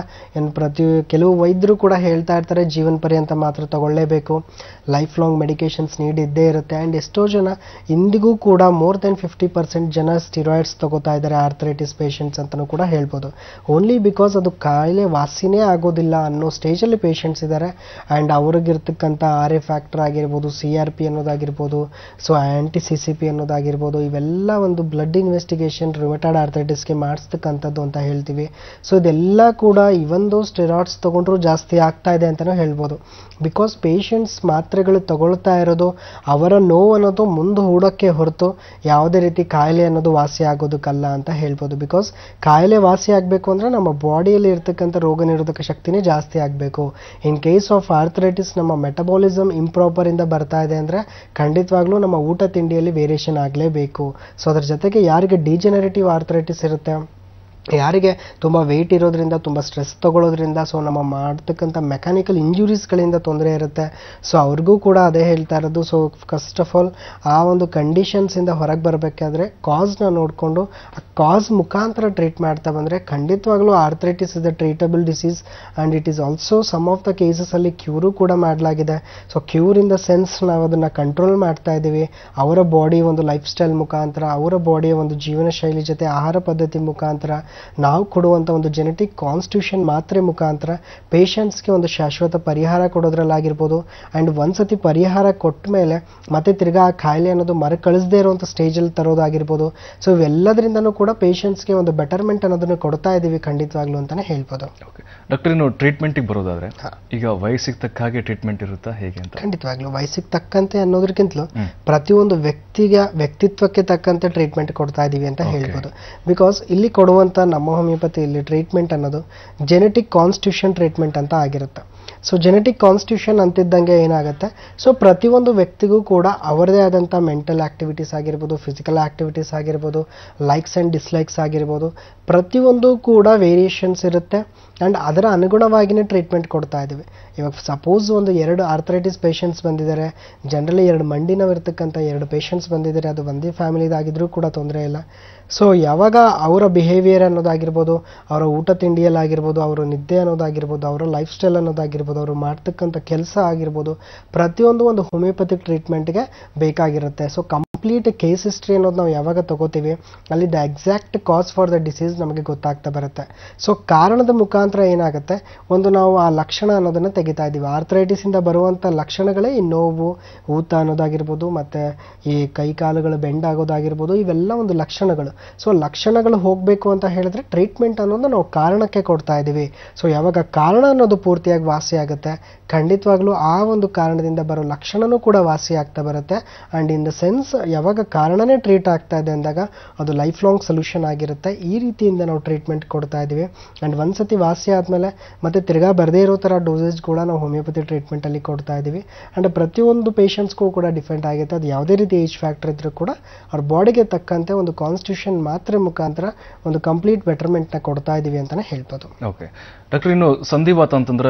ಕೆಲವು ವೈದ್ಯರು ಕೂಡ ಹೇಳ್ತಾ ಇರ್ತಾರೆ ಜೀವನ ಪರ್ಯಂತ ಮಾತ್ರ ತಗೊಳ್ಳೇಬೇಕು, ಲೈಫ್ ಲಾಂಗ್ ಮೆಡಿಕೇಶನ್ಸ್ ನೀಡ್ ಇದ್ದೇ ಇರುತ್ತೆ. ಆ್ಯಂಡ್ ಎಷ್ಟೋ ಜನ ಇಂದಿಗೂ ಕೂಡ ಮೋರ್ ದೆನ್ 50% ಜನ ಸ್ಟಿರಾಯ್ಡ್ಸ್ ತಗೋತಾ ಇದ್ದಾರೆ ಆರ್ಥರೈಟಿಸ್ ಪೇಷಂಟ್ಸ್ ಅಂತಲೂ ಕೂಡ ಹೇಳ್ಬೋದು. ಓನ್ಲಿ ಬಿಕಾಸ್ ಅದು ಕಾಯಿಲೆ ವಾಸಿನೇ ಆಗೋದಿಲ್ಲ ಅನ್ನೋ ಸ್ಟೇಜಲ್ಲಿ ಪೇಷಂಟ್ಸ್ ಇದ್ದಾರೆ. ಆ್ಯಂಡ್ ಅವ್ರಿಗಿರ್ತಕ್ಕಂಥ RA ಫ್ಯಾಕ್ಟರ್ ಆಗಿರ್ಬೋದು, CRP ಅನ್ನೋದಾಗಿರ್ಬೋದು, ಸೊ CCP ಅನ್ನೋದಾಗಿರ್ಬೋದು, ಇವೆಲ್ಲ ಒಂದು ಬ್ಲಡ್ ಇನ್ವೆಸ್ಟಿಗೇಷನ್ ರುಮೆಟಾಯ್ಡ್ ಆರ್ಥರೈಟಿಸ್ಗೆ ಮಾಡಿಸ್ತಕ್ಕಂಥದ್ದು ಅಂತ ಹೇಳ್ತೀವಿ. ಸೊ ಇದೆಲ್ಲ ಕೂಡ ಇವೊಂದು ಸ್ಟೆರಾಯ್ಡ್ಸ್ ತಗೊಂಡ್ರು ಜಾಸ್ತಿ ಆಗ್ತಾ ಇದೆ ಅಂತಲೂ ಹೇಳ್ಬೋದು. ಬಿಕಾಸ್ ಪೇಷಂಟ್ಸ್ ಮಾತ್ರೆಗಳು ತಗೊಳ್ತಾ ಇರೋದು ಅವರ ನೋವು ಅನ್ನೋದು ಮುಂದೆ ಹೂಡೋಕ್ಕೆ ಹೊರತು ಯಾವುದೇ ರೀತಿ ಕಾಯಿಲೆ ಅನ್ನೋದು ವಾಸಿ ಆಗೋದಕ್ಕಲ್ಲ ಅಂತ ಹೇಳ್ಬೋದು. ಬಿಕಾಸ್ ಕಾಯಿಲೆ ವಾಸಿ ಆಗಬೇಕು ಅಂದರೆ ನಮ್ಮ ಬಾಡಿಯಲ್ಲಿ ಇರ್ತಕ್ಕಂಥ ರೋಗ ನಿರೋಧಕ ಶಕ್ತಿನೇ ಜಾಸ್ತಿ ಆಗಬೇಕು. ಇನ್ ಕೇಸ್ ಆಫ್ ಆರ್ಥರೈಟಿಸ್ ನಮ್ಮ ಮೆಟಬಾಲಿಸಮ್ ಇಂಪ್ರಾಪರ್ ಇಂದ ಬರ್ತಾ ಇದೆ ಅಂದರೆ ಖಂಡಿತವಾಗ್ಲೂ ನಮ್ಮ ಊಟ ತಿಂಡಿಯಲ್ಲಿ ವೇರಿಯೇಷನ್ ಆಗಲೇಬೇಕು. ಸೊ ಅದ್ರ ಜೊತೆಗೆ ಯಾರಿಗೆ ಡಿಜೆನರೇಟಿವ್ ಆರ್ಥರೈಟಿಸ್ ಇರುತ್ತೆ, ಯಾರಿಗೆ ತುಂಬ ವೆಯ್ಟ್ ಇರೋದ್ರಿಂದ, ತುಂಬ ಸ್ಟ್ರೆಸ್ ತಗೊಳ್ಳೋದ್ರಿಂದ, ಸೊ ನಮ್ಮ ಮಾಡ್ತಕ್ಕಂಥ ಮೆಕ್ಯಾನಿಕಲ್ ಇಂಜುರೀಸ್ಗಳಿಂದ ತೊಂದರೆ ಇರುತ್ತೆ. ಸೊ ಅವ್ರಿಗೂ ಕೂಡ ಅದೇ ಹೇಳ್ತಾ ಇರೋದು. ಸೊ ಫಸ್ಟ್ ಆಫ್ ಆಲ್ ಆ ಒಂದು ಕಂಡೀಷನ್ಸಿಂದ ಹೊರಗೆ ಬರಬೇಕಾದ್ರೆ ಕಾಸ್ನ ನೋಡಿಕೊಂಡು ಆ ಕಾಸ್ ಮುಖಾಂತರ ಟ್ರೀಟ್ ಮಾಡ್ತಾ ಬಂದರೆ ಖಂಡಿತವಾಗ್ಲೂ arthritis is the treatable disease and it is also some of the ಕೇಸಸಲ್ಲಿ ಕ್ಯೂರು ಕೂಡ ಮಾಡಲಾಗಿದೆ. So cure in the sense ನಾವು ಅದನ್ನು ಕಂಟ್ರೋಲ್ ಮಾಡ್ತಾ ಇದ್ದೀವಿ. ಅವರ ಬಾಡಿ ಒಂದು ಲೈಫ್ ಸ್ಟೈಲ್ ಮುಖಾಂತರ, ಅವರ ಬಾಡಿಯ ಒಂದು ಜೀವನ ಶೈಲಿ ಜೊತೆ ಆಹಾರ ಪದ್ಧತಿ ಮುಖಾಂತರ, ನಾವು ಕೊಡುವಂಥ ಒಂದು ಜೆನೆಟಿಕ್ ಕಾನ್ಸ್ಟಿಟ್ಯೂಷನ್ ಮಾತ್ರೆ ಮುಖಾಂತರ ಪೇಷಂಟ್ಸ್ಗೆ ಒಂದು ಶಾಶ್ವತ ಪರಿಹಾರ ಕೊಡೋದ್ರಲ್ಲಾಗಿರ್ಬೋದು. ಆ್ಯಂಡ್ ಒಂದ್ಸತಿ ಪರಿಹಾರ ಕೊಟ್ಟ ಮೇಲೆ ಮತ್ತೆ ತಿರ್ಗಾ ಆ ಕಾಯಿಲೆ ಅನ್ನೋದು ಮರುಕಳಿಸದೇ ಇರುವಂಥ ಸ್ಟೇಜಲ್ಲಿ ತರೋದಾಗಿರ್ಬೋದು. ಸೊ ಇವೆಲ್ಲದರಿಂದನೂ ಕೂಡ ಪೇಷಂಟ್ಸ್ಗೆ ಒಂದು ಬೆಟರ್ಮೆಂಟ್ ಅನ್ನೋದನ್ನು ಕೊಡ್ತಾ ಇದ್ದೀವಿ ಖಂಡಿತವಾಗ್ಲೂ ಅಂತಲೇ ಹೇಳ್ಬೋದು. ಡಾಕ್ಟರ್, ಇನ್ನು ಟ್ರೀಟ್ಮೆಂಟಿಗೆ ಬರೋದಾದ್ರೆ ಈಗ ವಯಸ್ಸಿಗೆ ತಕ್ಕ ಹಾಗೆ ಟ್ರೀಟ್ಮೆಂಟ್ ಇರುತ್ತಾ ಹೇಗೆ ಅಂತ? ಖಂಡಿತವಾಗ್ಲೂ ವಯಸ್ಸಿಗೆ ತಕ್ಕಂತೆ ಅನ್ನೋದಕ್ಕಿಂತಲೂ ಪ್ರತಿಯೊಂದು ವ್ಯಕ್ತಿತ್ವಕ್ಕೆ ತಕ್ಕಂತೆ ಟ್ರೀಟ್ಮೆಂಟ್ ಕೊಡ್ತಾ ಇದ್ದೀವಿ ಅಂತ ಹೇಳ್ಬೋದು. ಬಿಕಾಸ್ ಇಲ್ಲಿ ಕೊಡುವಂಥ ನಮ್ಮ ಹೋಮಿಯೋಪತಿಯಲ್ಲಿ ಟ್ರೀಟ್ಮೆಂಟ್ ಅನ್ನೋದು ಜೆನೆಟಿಕ್ ಕಾನ್ಸ್ಟಿಟ್ಯೂಷನ್ ಟ್ರೀಟ್ಮೆಂಟ್ ಅಂತ ಆಗಿರುತ್ತೆ. ಸೊ ಜೆನೆಟಿಕ್ ಕಾನ್ಸ್ಟಿಟ್ಯೂಷನ್ ಅಂತಿದ್ದಂಗೆ ಏನಾಗುತ್ತೆ, ಸೊ ಪ್ರತಿಯೊಂದು ವ್ಯಕ್ತಿಗೂ ಕೂಡ ಅವರದೇ ಆದಂಥ ಮೆಂಟಲ್ ಆಕ್ಟಿವಿಟೀಸ್ ಆಗಿರ್ಬೋದು, ಫಿಸಿಕಲ್ ಆಕ್ಟಿವಿಟೀಸ್ ಆಗಿರ್ಬೋದು, ಲೈಕ್ಸ್ ಆ್ಯಂಡ್ ಡಿಸ್ಲೈಕ್ಸ್ ಆಗಿರ್ಬೋದು, ಪ್ರತಿಯೊಂದು ಕೂಡ ವೇರಿಯೇಷನ್ಸ್ ಇರುತ್ತೆ. ಆ್ಯಂಡ್ ಅದರ ಅನುಗುಣವಾಗಿಯೇ ಟ್ರೀಟ್ಮೆಂಟ್ ಕೊಡ್ತಾ ಇದ್ದೀವಿ. ಇವಾಗ ಸಪೋಸ್ ಒಂದು 2 ಆರ್ಥರೈಟಿಸ್ ಪೇಷಂಟ್ಸ್ ಬಂದಿದ್ದಾರೆ, ಜನರಲಿ 2 ಮಂಡಿ ನೋವು ಇರ್ತಕ್ಕಂಥ 2 ಪೇಷಂಟ್ಸ್ ಬಂದಿದ್ದಾರೆ, ಅದು ಒಂದೇ ಫ್ಯಾಮಿಲಿದಾಗಿದ್ರೂ ಕೂಡ ತೊಂದರೆ ಇಲ್ಲ. ಸೊ ಯಾವಾಗ ಅವರ ಬಿಹೇವಿಯರ್ ಅನ್ನೋದಾಗಿರ್ಬೋದು, ಅವರ ಊಟ ತಿಂಡಿಯಲ್ಲಾಗಿರ್ಬೋದು, ಅವರ ನಿದ್ದೆ ಅನ್ನೋದಾಗಿರ್ಬೋದು, ಅವರ ಲೈಫ್ ಸ್ಟೈಲ್ ಅನ್ನೋದಾಗಿರ್ಬೋದು, ಅವರು ಮಾಡ್ತಕ್ಕಂಥ ಕೆಲಸ ಆಗಿರ್ಬೋದು, ಪ್ರತಿಯೊಂದು ಒಂದು ಹೋಮಿಯೋಪತಿಕ್ ಟ್ರೀಟ್ಮೆಂಟ್ಗೆ ಬೇಕಾಗಿರುತ್ತೆ. ಸೊ ಕಂಪ್ಲೀಟ್ ಕೇಸ್ ಹಿಸ್ಟ್ರಿ ಅನ್ನೋದು ನಾವು ಯಾವಾಗ ತಗೋತೀವಿ ಅಲ್ಲಿ the exact cause for the disease ನಮಗೆ ಗೊತ್ತಾಗ್ತಾ ಬರುತ್ತೆ. ಸೊ ಕಾರಣದ ಮುಖಾಂತರ ಏನಾಗುತ್ತೆ, ಒಂದು ನಾವು ಆ ಲಕ್ಷಣ ಅನ್ನೋದನ್ನು ತೆಗಿತಾ ಇದ್ದೀವಿ. ಆರ್ಥರೈಟಿಸಿಂದ ಬರುವಂಥ ಲಕ್ಷಣಗಳೇ ಈ ನೋವು, ಊತ ಅನ್ನೋದಾಗಿರ್ಬೋದು, ಮತ್ತು ಈ ಕೈ ಕಾಲುಗಳು ಬೆಂಡ್ ಆಗೋದಾಗಿರ್ಬೋದು, ಇವೆಲ್ಲ ಒಂದು ಲಕ್ಷಣಗಳು. ಸೊ ಲಕ್ಷಣಗಳು ಹೋಗಬೇಕು ಅಂತ ಹೇಳಿದ್ರೆ ಟ್ರೀಟ್ಮೆಂಟ್ ಅನ್ನೋದು ನಾವು ಕಾರಣಕ್ಕೆ ಕೊಡ್ತಾ ಇದ್ದೀವಿ. ಸೊ ಯಾವಾಗ ಕಾರಣ ಅನ್ನೋದು ಪೂರ್ತಿಯಾಗಿ ವಾಸಿ ಆಗುತ್ತೆ, ಖಂಡಿತವಾಗ್ಲೂ ಆ ಒಂದು ಕಾರಣದಿಂದ ಬರೋ ಲಕ್ಷಣನೂ ಕೂಡ ವಾಸಿ ಆಗ್ತಾ ಬರುತ್ತೆ. ಆ್ಯಂಡ್ ಇನ್ ದ ಸೆನ್ಸ್ ಯಾವಾಗ ಕಾರಣನೇ ಟ್ರೀಟ್ ಆಗ್ತಾ ಇದೆ ಅಂದಾಗ ಅದು ಲೈಫ್ ಲಾಂಗ್ ಸೊಲ್ಯೂಷನ್ ಆಗಿರುತ್ತೆ. ಈ ರೀತಿಯಿಂದ ನಾವು ಟ್ರೀಟ್ಮೆಂಟ್ ಕೊಡ್ತಾ ಇದ್ದೀವಿ. ಆ್ಯಂಡ್ ಒಂದ್ಸತಿ ವಾಸಿ ಆದಮೇಲೆ ಮತ್ತೆ ತಿರ್ಗಾ ಬರದೇ ಇರೋ ಥರ ಡೋಸೇಜ್ ಕೂಡ ನಾವು ಹೋಮಿಯೋಪತಿ ಟ್ರೀಟ್ಮೆಂಟಲ್ಲಿ ಕೊಡ್ತಾ ಇದ್ದೀವಿ. ಆ್ಯಂಡ್ ಪ್ರತಿಯೊಂದು ಪೇಷಂಟ್ಸ್ಗೂ ಕೂಡ ಡಿಫೆಂಡ್ ಆಗುತ್ತೆ. ಅದು ಯಾವುದೇ ರೀತಿ ಏಜ್ ಫ್ಯಾಕ್ಟರ್ ಇದ್ರೂ ಕೂಡ ಅವ್ರ ಬಾಡಿಗೆ ತಕ್ಕಂತೆ ಒಂದು ಕಾನ್ಸ್ಟಿಟ್ಯೂಷನ್ ಮಾತ್ರೆ ಮುಖಾಂತರ ಒಂದು ಕಂಪ್ಲೀಟ್ ಬೆಟರ್ಮೆಂಟ್ನ ಕೊಡ್ತಾ ಇದ್ದೀವಿ ಅಂತಲೇ ಹೇಳ್ಬೋದು. ಓಕೆ ಡಾಕ್ಟರ್, ಇನ್ನು ಸಂಧಿವಾತ ಅಂತಂದ್ರೆ ಸಾಕಷ್ಟು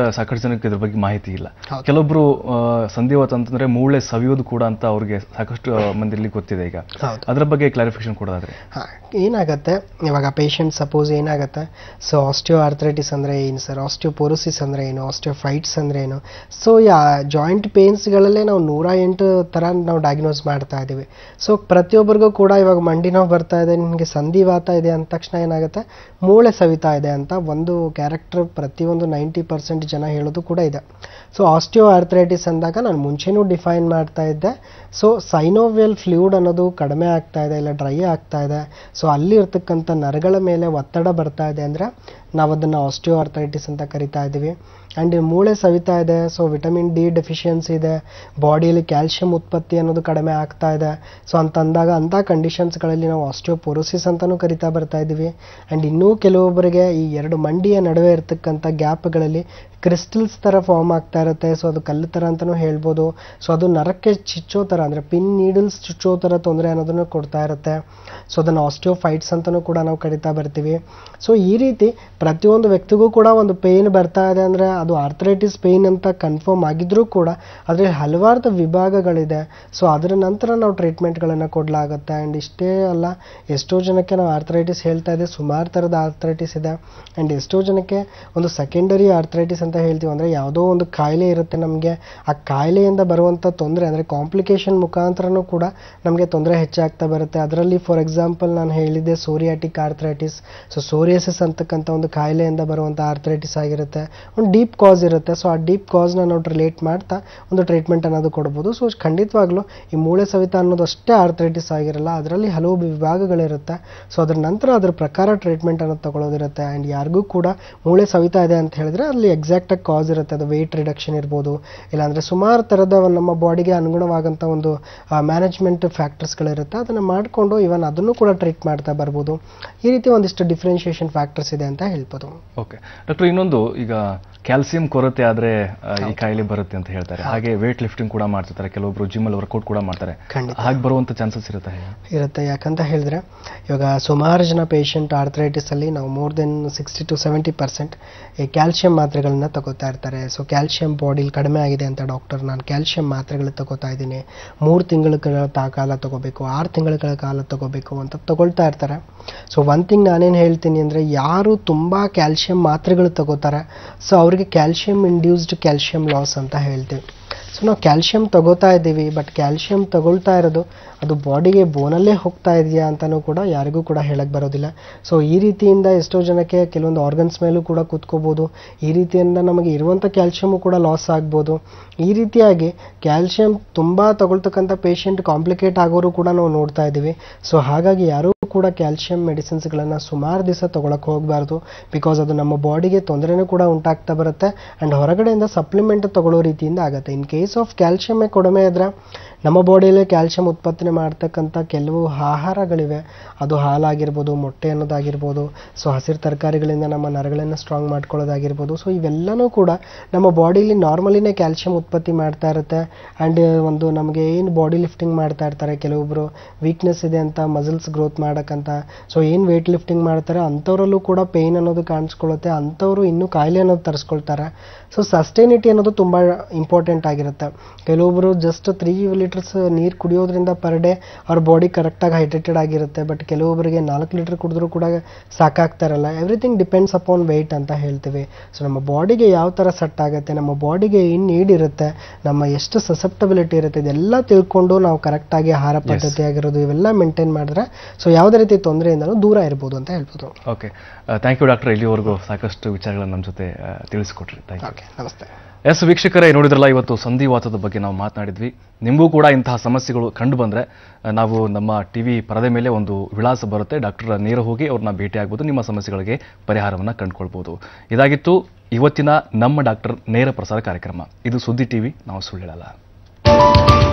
ಜನಕ್ಕೆ ಇದ್ರ ಬಗ್ಗೆ ಮಾಹಿತಿ ಇಲ್ಲ. ಕೆಲವೊಬ್ರು ಸಂಧಿವಾತ ಅಂತಂದ್ರೆ ಮೂಳೆ ಸವಿಯೋದು ಕೂಡ ಅಂತ ಅವ್ರಿಗೆ ಸಾಕಷ್ಟು ಮಂದಿಲಿ ಗೊತ್ತಿದೆ. ಈಗ ಅದ್ರ ಬಗ್ಗೆ ಕ್ಲಾರಿಫಿಕೇಶನ್ ಕೊಡೋದಾದ್ರೆ ಏನಾಗುತ್ತೆ, ಇವಾಗ ಪೇಷಂಟ್ ಸಪೋಸ್ ಏನಾಗುತ್ತೆ, ಸೊ ಆಸ್ಟಿಯೋ ಆರ್ಥ್ರೈಟಿಸ್ ಅಂದರೆ ಏನು ಸರ್, ಆಸ್ಟಿಯೋಪೋರೋಸಿಸ್ ಅಂದರೆ ಏನು, ಆಸ್ಟಿಯೋಫೈಟ್ಸ್ ಅಂದರೆ ಏನು. ಸೊ ಜಾಯಿಂಟ್ ಪೇನ್ಸ್ಗಳಲ್ಲೇ ನಾವು 108 ಥರ ನಾವು ಡಯಾಗ್ನೋಸ್ ಮಾಡ್ತಾ ಇದ್ದೀವಿ. ಸೊ ಪ್ರತಿಯೊಬ್ಬರಿಗೂ ಕೂಡ ಇವಾಗ ಮಂಡಿ ನೋವು ಬರ್ತಾ ಇದೆ, ನಿಮಗೆ ಸಂಧಿವಾತ ಇದೆ ಅಂದ ತಕ್ಷಣ ಏನಾಗುತ್ತೆ, ಮೂಳೆ ಸವಿತಾ ಇದೆ ಅಂತ ಒಂದು ಕ್ಯಾರೆಕ್ಟರ್ ಪ್ರತಿಯೊಂದು 90% ಜನ ಹೇಳೋದು ಕೂಡ ಇದೆ. ಸೊ ಆಸ್ಟಿಯೋ ಆರ್ಥ್ರೈಟಿಸ್ ಅಂದಾಗ ನಾನು ಮುಂಚೆನೂ ಡಿಫೈನ್ ಮಾಡ್ತಾ ಇದ್ದೆ. ಸೊ ಸೈನೋವಿಯಲ್ ಫ್ಲೂಯಿಡ್ ಅನ್ನೋದು ಕಡಿಮೆ ಆಗ್ತಾ ಇದೆ, ಇಲ್ಲ ಡ್ರೈ ಆಗ್ತಾ ಇದೆ. ಸೊ ಅಲ್ಲಿ ಇರ್ತಕ್ಕಂಥ ನರಗಳ ಮೇಲೆ ಒತ್ತಡ ಬರ್ತಾ ಇದೆ ಅಂದರೆ ನಾವು ಅದನ್ನು ಆಸ್ಟಿಯೋ ಆರ್ಥ್ರೈಟಿಸ್ ಅಂತ ಕರಿತಾ ಇದ್ದೀವಿ. ಆ್ಯಂಡ್ ಮೂಳೆ ಸವಿತಾ ಇದೆ, ಸೊ ವಿಟಮಿನ್ ಡಿ ಡೆಫಿಷಿಯನ್ಸಿ ಇದೆ, ಬಾಡಿಯಲ್ಲಿ ಕ್ಯಾಲ್ಶಿಯಂ ಉತ್ಪತ್ತಿ ಅನ್ನೋದು ಕಡಿಮೆ ಆಗ್ತಾ ಇದೆ. ಸೊ ಅಂತಂದಾಗ ಅಂಥ ಕಂಡೀಷನ್ಸ್ಗಳಲ್ಲಿ ನಾವು ಆಸ್ಟಿಯೋಪೋರೋಸಿಸ್ ಅಂತಲೂ ಕರಿತಾ ಬರ್ತಾ ಇದ್ದೀವಿ. ಆ್ಯಂಡ್ ಇನ್ನೂ ಕೆಲವೊಬ್ಬರಿಗೆ ಈ ಎರಡು ಮಂಡಿಯ ನಡುವೆ ಇರ್ತಕ್ಕಂಥ ಗ್ಯಾಪ್ಗಳಲ್ಲಿ ಕ್ರಿಸ್ಟಲ್ಸ್ ಥರ ಫಾರ್ಮ್ ಆಗ್ತಾ ಇರುತ್ತೆ. ಸೊ ಅದು ಕಲ್ಲು ಥರ ಅಂತಲೂ ಹೇಳ್ಬೋದು. ಸೊ ಅದು ನರಕ್ಕೆ ಚಿಚ್ಚೋ ಥರ ಅಂದರೆ ಪಿನ್ ನೀಡಲ್ಸ್ ಚುಚ್ಚೋ ಥರ ತೊಂದರೆ ಅನ್ನೋದನ್ನು ಕೊಡ್ತಾ ಇರುತ್ತೆ. ಸೊ ಅದನ್ನು ಆಸ್ಟಿಯೋಫೈಟ್ಸ್ ಅಂತಲೂ ಕೂಡ ನಾವು ಕರಿತಾ ಬರ್ತೀವಿ. ಸೊ ಈ ರೀತಿ ಪ್ರತಿಯೊಂದು ವ್ಯಕ್ತಿಗೂ ಕೂಡ ಒಂದು ಪೇಯ್ನ್ ಬರ್ತಾ ಇದೆ ಅಂದರೆ ಅದು ಆರ್ಥ್ರೈಟಿಸ್ ಪೇಯ್ನ್ ಅಂತ ಕನ್ಫರ್ಮ್ ಆಗಿದ್ರೂ ಕೂಡ ಅದರಲ್ಲಿ ಹಲವಾರು ವಿಭಾಗಗಳಿದೆ. ಸೊ ಅದರ ನಂತರ ನಾವು ಟ್ರೀಟ್ಮೆಂಟ್ಗಳನ್ನು ಕೊಡಲಾಗುತ್ತೆ. ಆ್ಯಂಡ್ ಇಷ್ಟೇ ಅಲ್ಲ, ಎಷ್ಟೋ ಜನಕ್ಕೆ ನಾವು ಆರ್ಥ್ರೈಟಿಸ್ ಹೇಳ್ತಾ ಇದೆ, ಸುಮಾರು ಥರದ ಆರ್ಥ್ರೈಟಿಸ್ ಇದೆ. ಆ್ಯಂಡ್ ಎಷ್ಟೋ ಜನಕ್ಕೆ ಒಂದು ಸೆಕೆಂಡರಿ ಆರ್ಥ್ರೈಟಿಸ್ ಅಂತ ಹೇಳ್ತೀವಿ, ಅಂದರೆ ಯಾವುದೋ ಒಂದು ಕಾಯಿಲೆ ಇರುತ್ತೆ ನಮಗೆ, ಆ ಕಾಯಿಲೆಯಿಂದ ಬರುವಂಥ ತೊಂದರೆ ಅಂದರೆ ಕಾಂಪ್ಲಿಕೇಶನ್ ಮುಖಾಂತರನೂ ಕೂಡ ನಮಗೆ ತೊಂದರೆ ಹೆಚ್ಚಾಗ್ತಾ ಬರುತ್ತೆ. ಅದರಲ್ಲಿ ಫಾರ್ ಎಕ್ಸಾಂಪಲ್ ನಾನು ಹೇಳಿದ್ದೆ ಸೋರಿಯಾಟಿಕ್ ಆರ್ಥ್ರೈಟಿಸ್. ಸೊ ಸೋರಿಯಾಸಿಸ್ ಅಂತಕ್ಕಂಥ ಒಂದು ಕಾಯಿಲೆಯಿಂದ ಬರುವಂಥ ಆರ್ಥ್ರೈಟಿಸ್ ಆಗಿರುತ್ತೆ, ಒಂದು ಡೀಪ್ ಕಾಸ್ ಇರುತ್ತೆ. ಸೊ ಆ ಡೀಪ್ ಕಾಸ್ನ ನಾವು ರಿಲೇಟ್ ಮಾಡ್ತಾ ಒಂದು ಟ್ರೀಟ್ಮೆಂಟ್ ಅನ್ನೋದು ಕೊಡ್ಬೋದು. ಸೊ ಖಂಡಿತವಾಗ್ಲೂ ಈ ಮೂಳೆ ಸವಿತ ಅನ್ನೋದು ಅಷ್ಟೇ ಆರ್ಥ್ರೈಟಿಸ್ ಆಗಿರಲ್ಲ, ಅದರಲ್ಲಿ ಹಲವು ವಿಭಾಗಗಳಿರುತ್ತೆ. ಸೊ ಅದ್ರ ನಂತರ ಅದ್ರ ಪ್ರಕಾರ ಟ್ರೀಟ್ಮೆಂಟ್ ಅನ್ನೋದು ತಗೊಳ್ಳೋದಿರುತ್ತೆ. ಆ್ಯಂಡ್ ಯಾರಿಗೂ ಕೂಡ ಮೂಳೆ ಸವಿತಾ ಇದೆ ಅಂತ ಹೇಳಿದ್ರೆ ಅಲ್ಲಿ ಎಕ್ಸಾಕ್ಟಾಗಿ ಕಾಸ್ ಇರುತ್ತೆ. ಅದು ವೆಯ್ಟ್ ರಿಡಕ್ಷನ್ ಇರ್ಬೋದು, ಇಲ್ಲಾಂದರೆ ಸುಮಾರು ಥರದ ನಮ್ಮ ಬಾಡಿಗೆ ಅನುಗುಣವಾದಂಥ ಒಂದು ಮ್ಯಾನೇಜ್ಮೆಂಟ್ ಫ್ಯಾಕ್ಟರ್ಸ್ಗಳಿರುತ್ತೆ. ಅದನ್ನು ಮಾಡಿಕೊಂಡು ಇವನ್ ಅದನ್ನು ಕೂಡ ಟ್ರೀಟ್ ಮಾಡ್ತಾ ಬರ್ಬೋದು. ಈ ರೀತಿ ಒಂದಿಷ್ಟು ಡಿಫ್ರೆನ್ಷಿಯೇಷನ್ ಫ್ಯಾಕ್ಟರ್ಸ್ ಇದೆ ಅಂತ ಹೇಳ್ಬೋದು. ಓಕೆ ಡಾಕ್ಟರ್, ಇನ್ನೊಂದು ಈಗ ಕ್ಯಾಲ್ಸಿಯಂ ಕೊರತೆ ಆದರೆ ಈ ಕಾಯಿಲೆ ಬರುತ್ತೆ ಅಂತ ಹೇಳ್ತಾರೆ. ಹಾಗೆ ವೇಟ್ ಲಿಫ್ಟಿಂಗ್ ಕೂಡ ಮಾಡ್ತಿರ್ತಾರೆ, ಕೆಲವೊಬ್ರು ಜಿಮ್ಮಲ್ಲಿ ವರ್ಕೌಟ್ ಕೂಡ ಮಾಡ್ತಾರೆ. ಹಾಗೆ ಬರುವಂಥ ಚಾನ್ಸಸ್ ಇರುತ್ತೆ. ಯಾಕಂತ ಹೇಳಿದ್ರೆ ಇವಾಗ ಸುಮಾರು ಜನ ಪೇಷಂಟ್ ಆರ್ಥ್ರೈಟಿಸಲ್ಲಿ ನಾವು ಮೋರ್ ದೆನ್ 60 to 70% ಈ ಕ್ಯಾಲ್ಶಿಯಂ ಮಾತ್ರೆಗಳನ್ನ ತಗೋತಾ ಇರ್ತಾರೆ. ಸೊ ಕ್ಯಾಲ್ಶಿಯಂ ಬಾಡಿಲಿ ಕಡಿಮೆ ಆಗಿದೆ ಅಂತ ಡಾಕ್ಟರ್ ನಾನು ಕ್ಯಾಲ್ಶಿಯಂ ಮಾತ್ರೆಗಳು ತಗೋತಾ ಇದ್ದೀನಿ, 3 ತಿಂಗಳ ಕಾಲ ತಗೋಬೇಕು, 6 ತಿಂಗಳ ಕಾಲ ತಗೋಬೇಕು ಅಂತ ತಗೊಳ್ತಾ ಇರ್ತಾರೆ. ಸೊ ಒನ್ ಥಿಂಗ್ ನಾನೇನು ಹೇಳ್ತೀನಿ ಅಂದರೆ, ಯಾರು ತುಂಬ ಕ್ಯಾಲ್ಶಿಯಂ ಮಾತ್ರೆಗಳು ತಗೋತಾರೆ ಸೊ ಅವರಿಗೆ ಕ್ಯಾಲ್ಶಿಯಂ ಇಂಡ್ಯೂಸ್ಡ್ ಕ್ಯಾಲ್ಶಿಯಂ ಲಾಸ್ ಅಂತ ಹೇಳ್ತೀವಿ. ಸೊ ನಾವು ಕ್ಯಾಲ್ಶಿಯಂ ತಗೋತಾ ಇದ್ದೀವಿ, ಬಟ್ ಕ್ಯಾಲ್ಶಿಯಂ ತಗೊಳ್ತಾ ಇರೋದು ಅದು ಬಾಡಿಗೆ ಬೋನಲ್ಲೇ ಹೋಗ್ತಾ ಇದೆಯಾ ಅಂತಲೂ ಕೂಡ ಯಾರಿಗೂ ಕೂಡ ಹೇಳಕ್ಕೆ ಬರೋದಿಲ್ಲ. ಸೊ ಈ ರೀತಿಯಿಂದ ಎಷ್ಟೋ ಜನಕ್ಕೆ ಕೆಲವೊಂದು ಆರ್ಗನ್ಸ್ ಮೇಲೂ ಕೂಡ ಕೂತ್ಕೋಬೋದು. ಈ ರೀತಿಯಿಂದ ನಮಗೆ ಇರುವಂಥ ಕ್ಯಾಲ್ಶಿಯಮು ಕೂಡ ಲಾಸ್ ಆಗ್ಬೋದು. ಈ ರೀತಿಯಾಗಿ ಕ್ಯಾಲ್ಶಿಯಂ ತುಂಬ ತಗೊಳ್ತಕ್ಕಂಥ ಪೇಷಂಟ್ ಕಾಂಪ್ಲಿಕೇಟ್ ಆಗೋರು ಕೂಡ ನಾವು ನೋಡ್ತಾ ಇದ್ದೀವಿ. ಸೊ ಹಾಗಾಗಿ ಯಾರೂ ಕೂಡ ಕ್ಯಾಲ್ಶಿಯಂ ಮೆಡಿಸಿನ್ಸ್ಗಳನ್ನು ಸುಮಾರು ದಿವಸ ತೊಗೊಳಕ್ಕೆ ಹೋಗಬಾರ್ದು. ಬಿಕಾಸ್ ಅದು ನಮ್ಮ ಬಾಡಿಗೆ ತೊಂದರೆನೂ ಕೂಡ ಉಂಟಾಗ್ತಾ ಬರುತ್ತೆ. ಆ್ಯಂಡ್ ಹೊರಗಡೆಯಿಂದ ಸಪ್ಲಿಮೆಂಟ್ ತಗೊಳ್ಳೋ ರೀತಿಯಿಂದ ಆಗುತ್ತೆ. ಇನ್ ಕೇಸ್ ಆಫ್ ಕ್ಯಾಲ್ಶಿಯಮ್ಮೇ ಕಡಿಮೆ ಇದ್ದರೆ ನಮ್ಮ ಬಾಡಿಯಲ್ಲೇ ಕ್ಯಾಲ್ಶಿಯಂ ಉತ್ಪತ್ತಿ ಮಾಡ್ತಕ್ಕಂಥ ಕೆಲವು ಆಹಾರಗಳಿವೆ, ಅದು ಹಾಲಾಗಿರ್ಬೋದು, ಮೊಟ್ಟೆ ಅನ್ನೋದಾಗಿರ್ಬೋದು, ಸೊ ಹಸಿರು ತರಕಾರಿಗಳಿಂದ ನಮ್ಮ ನರಗಳನ್ನು ಸ್ಟ್ರಾಂಗ್ ಮಾಡ್ಕೊಳ್ಳೋದಾಗಿರ್ಬೋದು. ಸೊ ಇವೆಲ್ಲನೂ ಕೂಡ ನಮ್ಮ ಬಾಡಿಲಿ ನಾರ್ಮಲಿನೇ ಕ್ಯಾಲ್ಶಿಯಂ ಉತ್ಪತ್ತಿ ಮಾಡ್ತಾ ಇರುತ್ತೆ. ಆ್ಯಂಡ್ ಒಂದು ನಮಗೆ ಏನು ಬಾಡಿ ಲಿಫ್ಟಿಂಗ್ ಮಾಡ್ತಾ ಇರ್ತಾರೆ, ಕೆಲವೊಬ್ಬರು ವೀಕ್ನೆಸ್ ಇದೆ ಅಂತ ಮಸಲ್ಸ್ ಗ್ರೋತ್ ಮಾಡೋಕ್ಕಂತ ಸೊ ಏನು ವೆಯ್ಟ್ ಲಿಫ್ಟಿಂಗ್ ಮಾಡ್ತಾರೆ ಅಂಥವರಲ್ಲೂ ಕೂಡ ಪೇಯ್ನ್ ಅನ್ನೋದು ಕಾಣಿಸ್ಕೊಳ್ಳುತ್ತೆ. ಅಂಥವರು ಇನ್ನೂ ಕಾಯಿಲೆ ಅನ್ನೋದು ತರಿಸ್ಕೊಳ್ತಾರೆ. ಸೊ ಸಸ್ಟೈನಿಟಿ ಅನ್ನೋದು ತುಂಬ ಇಂಪಾರ್ಟೆಂಟ್ ಆಗಿರುತ್ತೆ. ಕೆಲವೊಬ್ಬರು ಜಸ್ಟ್ 3 ಲೀಟರ್ಸ್ ನೀರು ಕುಡಿಯೋದ್ರಿಂದ ಪರ್ ಡೇ ಅವ್ರ ಬಾಡಿ ಕರೆಕ್ಟಾಗಿ ಹೈಡ್ರೇಟೆಡ್ ಆಗಿರುತ್ತೆ. ಬಟ್ ಕೆಲವೊಬ್ಬರಿಗೆ 4 ಲೀಟರ್ ಕುಡಿದ್ರೂ ಕೂಡ ಸಾಕಾಗ್ತಾರಲ್ಲ. ಎವ್ರಿಥಿಂಗ್ ಡಿಪೆಂಡ್ಸ್ ಅಪಾನ್ ವೆಯ್ಟ್ ಅಂತ ಹೇಳ್ತೀವಿ. ಸೊ ನಮ್ಮ ಬಾಡಿಗೆ ಯಾವ ಥರ ಸೆಟ್ ಆಗುತ್ತೆ, ನಮ್ಮ ಬಾಡಿಗೆ ಏನು ನೀಡ್ ಇರುತ್ತೆ, ನಮ್ಮ ಎಷ್ಟು ಸಸೆಪ್ಟಬಿಲಿಟಿ ಇರುತ್ತೆ, ಇದೆಲ್ಲ ತಿಳ್ಕೊಂಡು ನಾವು ಕರೆಕ್ಟಾಗಿ ಆಹಾರ ಪದ್ಧತಿ ಆಗಿರೋದು ಇವೆಲ್ಲ ಮೇಂಟೈನ್ ಮಾಡಿದ್ರೆ ಸೊ ಯಾವುದೇ ರೀತಿ ತೊಂದರೆಯಿಂದಲೂ ದೂರ ಇರ್ಬೋದು ಅಂತ ಹೇಳ್ಬೋದು. Okay, thank you doctor. ಇಲ್ಲಿವರೆಗೂ ಸಾಕಷ್ಟು ವಿಚಾರಗಳನ್ನು ನಮ್ಮ ಜೊತೆ ತಿಳಿಸ್ಕೊಟ್ರಿ. ಓಕೆ, ನಮಸ್ತೆ. ಎಸ್ ವೀಕ್ಷಕರೇ, ನೋಡಿದ್ರಲ್ಲ, ಇವತ್ತು ಸಂಧಿವಾತದ ಬಗ್ಗೆ ನಾವು ಮಾತನಾಡಿದ್ವಿ. ನಿಮಗೂ ಕೂಡ ಇಂತಹ ಸಮಸ್ಯೆಗಳು ಕಂಡು ಬಂದರೆ ನಾವು ನಮ್ಮ ಟಿವಿ ಪರದೆ ಮೇಲೆ ಒಂದು ವಿಳಾಸ ಬರುತ್ತೆ, ಡಾಕ್ಟರ್ ನೇರ ಹೋಗಿ ಅವ್ರನ್ನ ಭೇಟಿ ಆಗ್ಬೋದು, ನಿಮ್ಮ ಸಮಸ್ಯೆಗಳಿಗೆ ಪರಿಹಾರವನ್ನು ಕಂಡುಕೊಳ್ಬೋದು. ಇದಾಗಿತ್ತು ಇವತ್ತಿನ ನಮ್ಮ ಡಾಕ್ಟರ್ ನೇರ ಪ್ರಸಾರ ಕಾರ್ಯಕ್ರಮ. ಇದು ಸುದ್ದಿ ಟಿವಿ, ನಾವು ಸುಳ್ಳು ಹೇಳಲ್ಲ.